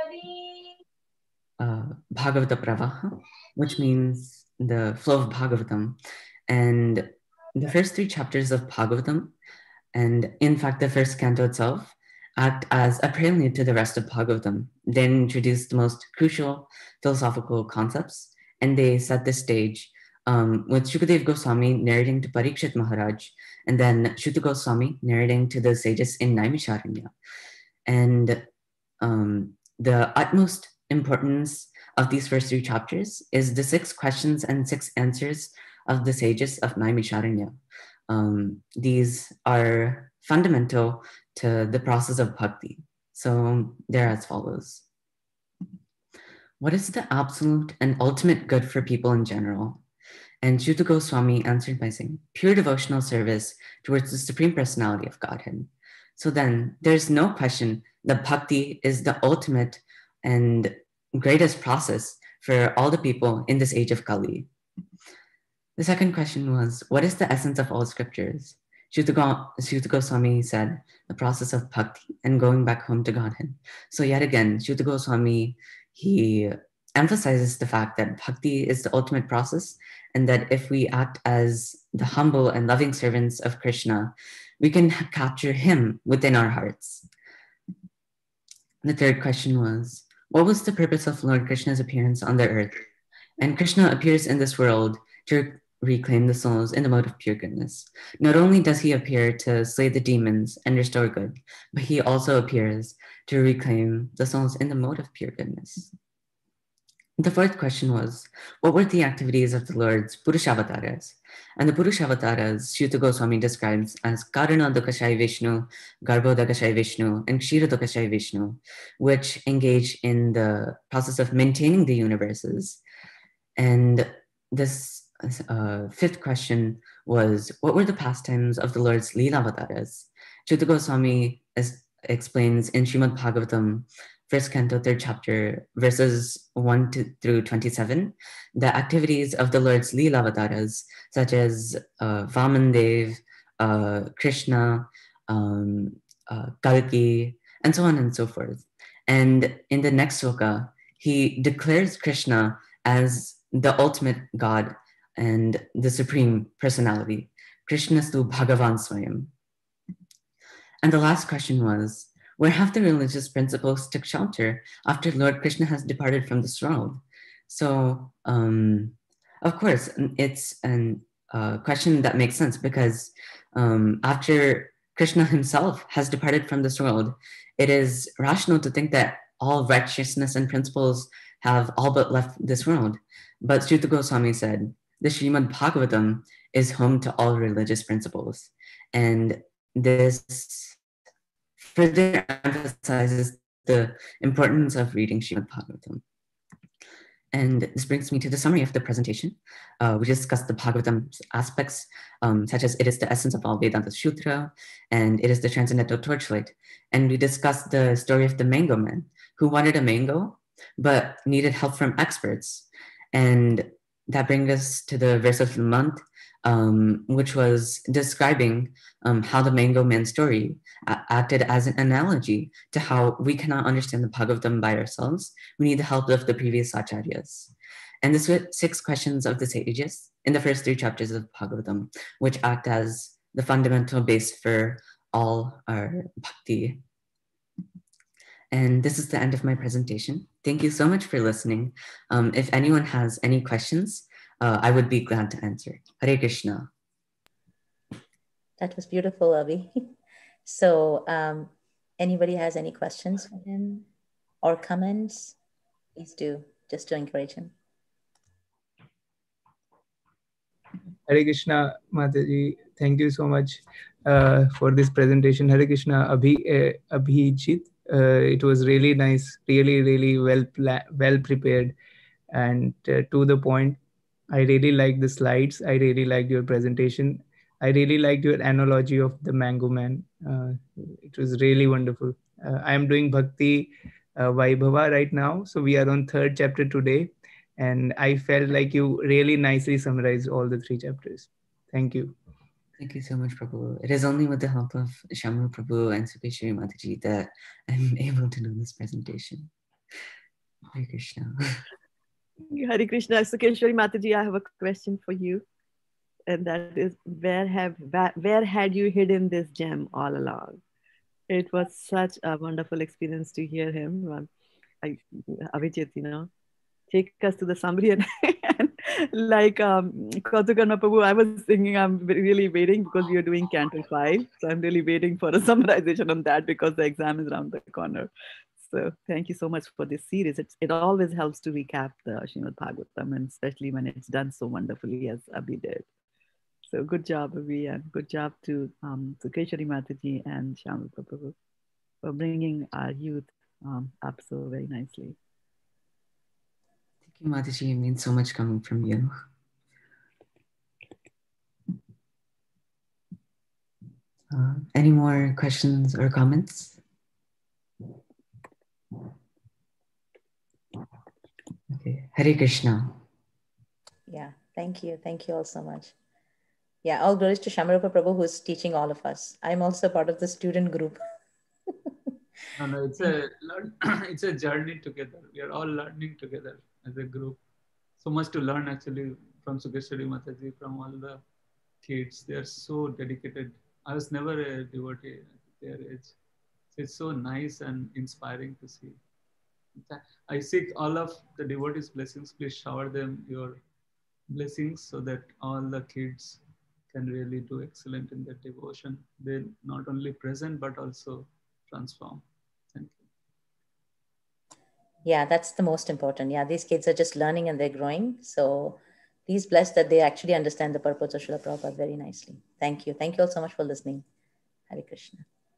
Pravaha, which means the flow of Bhagavatam. And the first three chapters of Bhagavatam, and in fact the first canto itself, act as a prelude to the rest of Bhagavatam. They introduce the most crucial philosophical concepts, and they set the stage with Shukadev Goswami narrating to Parikshit Maharaj, and then Shuta Goswami narrating to the sages in Naimisharanya. And the utmost importance of these first three chapters is the 6 questions and 6 answers of the sages of Naimisharanya. These are fundamental to the process of bhakti. So they're as follows. What is the absolute and ultimate good for people in general? And Shuta Goswami answered by saying, pure devotional service towards the Supreme Personality of Godhead. So then there's no question that bhakti is the ultimate and greatest process for all the people in this age of Kali. The second question was, what is the essence of all scriptures? Shuta Goswami said, the process of bhakti and going back home to Godhead. So yet again, Shuta Goswami, he emphasizes the fact that bhakti is the ultimate process, and that if we act as the humble and loving servants of Krishna, we can capture him within our hearts. The third question was, what was the purpose of Lord Krishna's appearance on the earth? And Krishna appears in this world to reclaim the souls in the mode of pure goodness. Not only does he appear to slay the demons and restore good, but he also appears to reclaim the souls in the mode of pure goodness. The fourth question was, what were the activities of the Lord's Purushavatas? And the Purushavatas, Shuta Goswami describes as Karana Dokashai Vishnu, Garbho Dokashai Vishnu, and Kshira Dokashai Vishnu, which engage in the process of maintaining the universes. And this fifth question was, what were the pastimes of the Lord's Leelavataras? Shuta Goswami explains in Srimad Bhagavatam, first canto, third chapter, verses 1 through 27, the activities of the Lord's Leelavataras, such as Vamandev, Krishna, Kalki, and so on and so forth. And in the next sloka, he declares Krishna as the ultimate God and the Supreme Personality, Krishnastu Bhagavan Swayam. And the last question was, where half the religious principles took shelter after Lord Krishna has departed from this world. So, of course, it's a question that makes sense because after Krishna himself has departed from this world, it is rational to think that all righteousness and principles have all but left this world. But Suta Goswami said, the Srimad Bhagavatam is home to all religious principles. And this further emphasizes the importance of reading Srimad Bhagavatam. And this brings me to the summary of the presentation. We discussed the Bhagavatam's aspects, such as it is the essence of all Vedanta Sutra, and it is the transcendental torchlight. And we discussed the story of the mango man who wanted a mango, but needed help from experts. And that brings us to the verse of the month, which was describing how the mango man story acted as an analogy to how we cannot understand the Bhagavatam by ourselves. We need the help of the previous acharyas. And this was 6 questions of the sages in the first 3 chapters of Bhagavatam, which act as the fundamental base for all our bhakti. And this is the end of my presentation. Thank you so much for listening. If anyone has any questions, I would be glad to answer. Hare Krishna. That was beautiful, Avi. So anybody has any questions for him or comments, please do, just to encourage him. Hare Krishna, Mataji. Thank you so much for this presentation. Hare Krishna, Abhijit. It was really nice, really well prepared, and to the point. I really liked the slides. I really liked your presentation. I really liked your analogy of the mango man. It was really wonderful. I am doing Bhakti Vaibhava right now. So we are on 3rd chapter today. And I felt like you really nicely summarized all the 3 chapters. Thank you. Thank you so much, Prabhu. It is only with the help of Shamaru Prabhu and Sukeshwari Mataji that I'm able to do this presentation. Hare Krishna. Hare Krishna, Sukeshwari Mataji, I have a question for you. And that is, where had you hidden this gem all along? It was such a wonderful experience to hear him. Avijit, take us to the summary. And like Kautukarna Prabhu, I was thinking I'm really waiting because we are doing Canto 5. So I'm really waiting for a summarization on that because the exam is around the corner. So thank you so much for this series. It always helps to recap the Srimad Bhagavatam, and especially when it's done so wonderfully as Abhi did. So good job, Abhi, and good job to Sukeshwari Mataji and Shyamal Prabhu for bringing our youth up so very nicely. Thank you, Mataji. It means so much coming from you. Any more questions or comments? Okay, Hare Krishna. Yeah, thank you. Thank you all so much. Yeah, all glories to Shamarupa Prabhu, who's teaching all of us. I'm also part of the student group. No, it's a journey together. We are all learning together as a group. So much to learn actually from Sukeshwari Mataji, from all the kids. They are so dedicated. I was never a devotee at their age. It's so nice and inspiring to see. I seek all of the devotees' blessings. Please shower them your blessings so that all the kids can really do excellent in their devotion. They not only present but also transform. Thank you. Yeah, that's the most important. Yeah, these kids are just learning and they're growing. So please bless that they actually understand the purpose of Srila Prabhupada very nicely. Thank you. Thank you all so much for listening. Hare Krishna.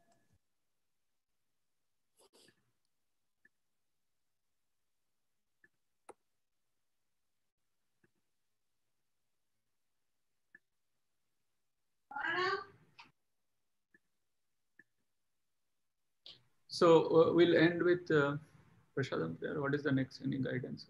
So we'll end with Prasadam prayer. What is the next? Any guidance?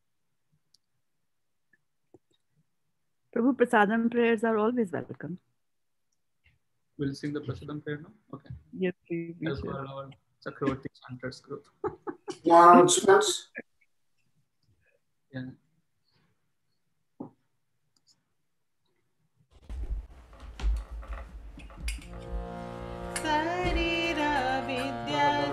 Prabhu, Prasadam prayers are always welcome. We'll sing the Prasadam prayer now? Okay. Yes, please. As for our Chakravarti Chanters group. No announcements? Yeah. Sarira Vidya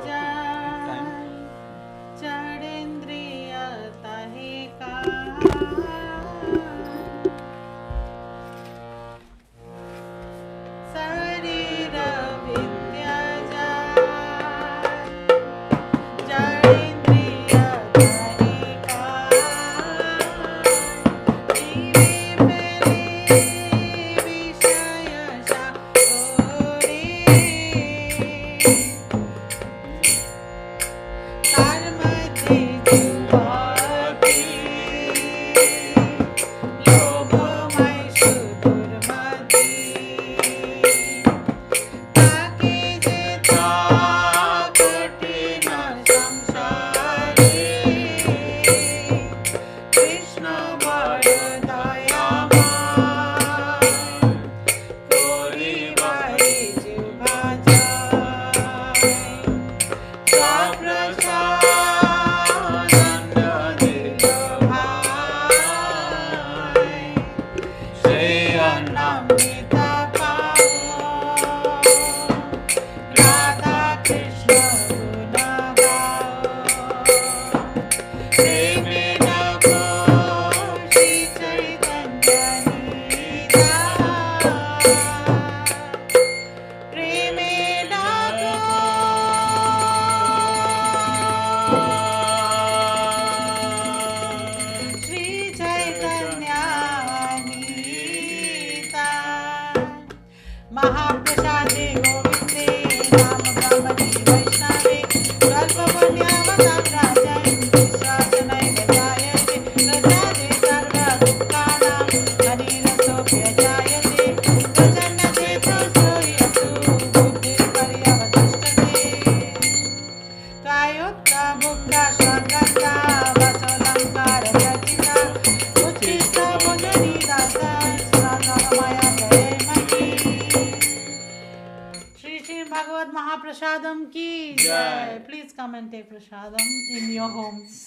Balaram ki jai. Please come and take prasadam in your homes.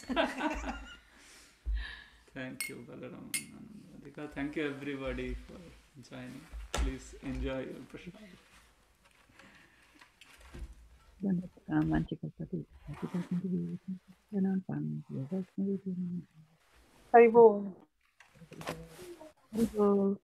Thank you, Balaram and Radhika. Thank you, everybody, for joining. Please enjoy your prasad. Haribol. Haribol.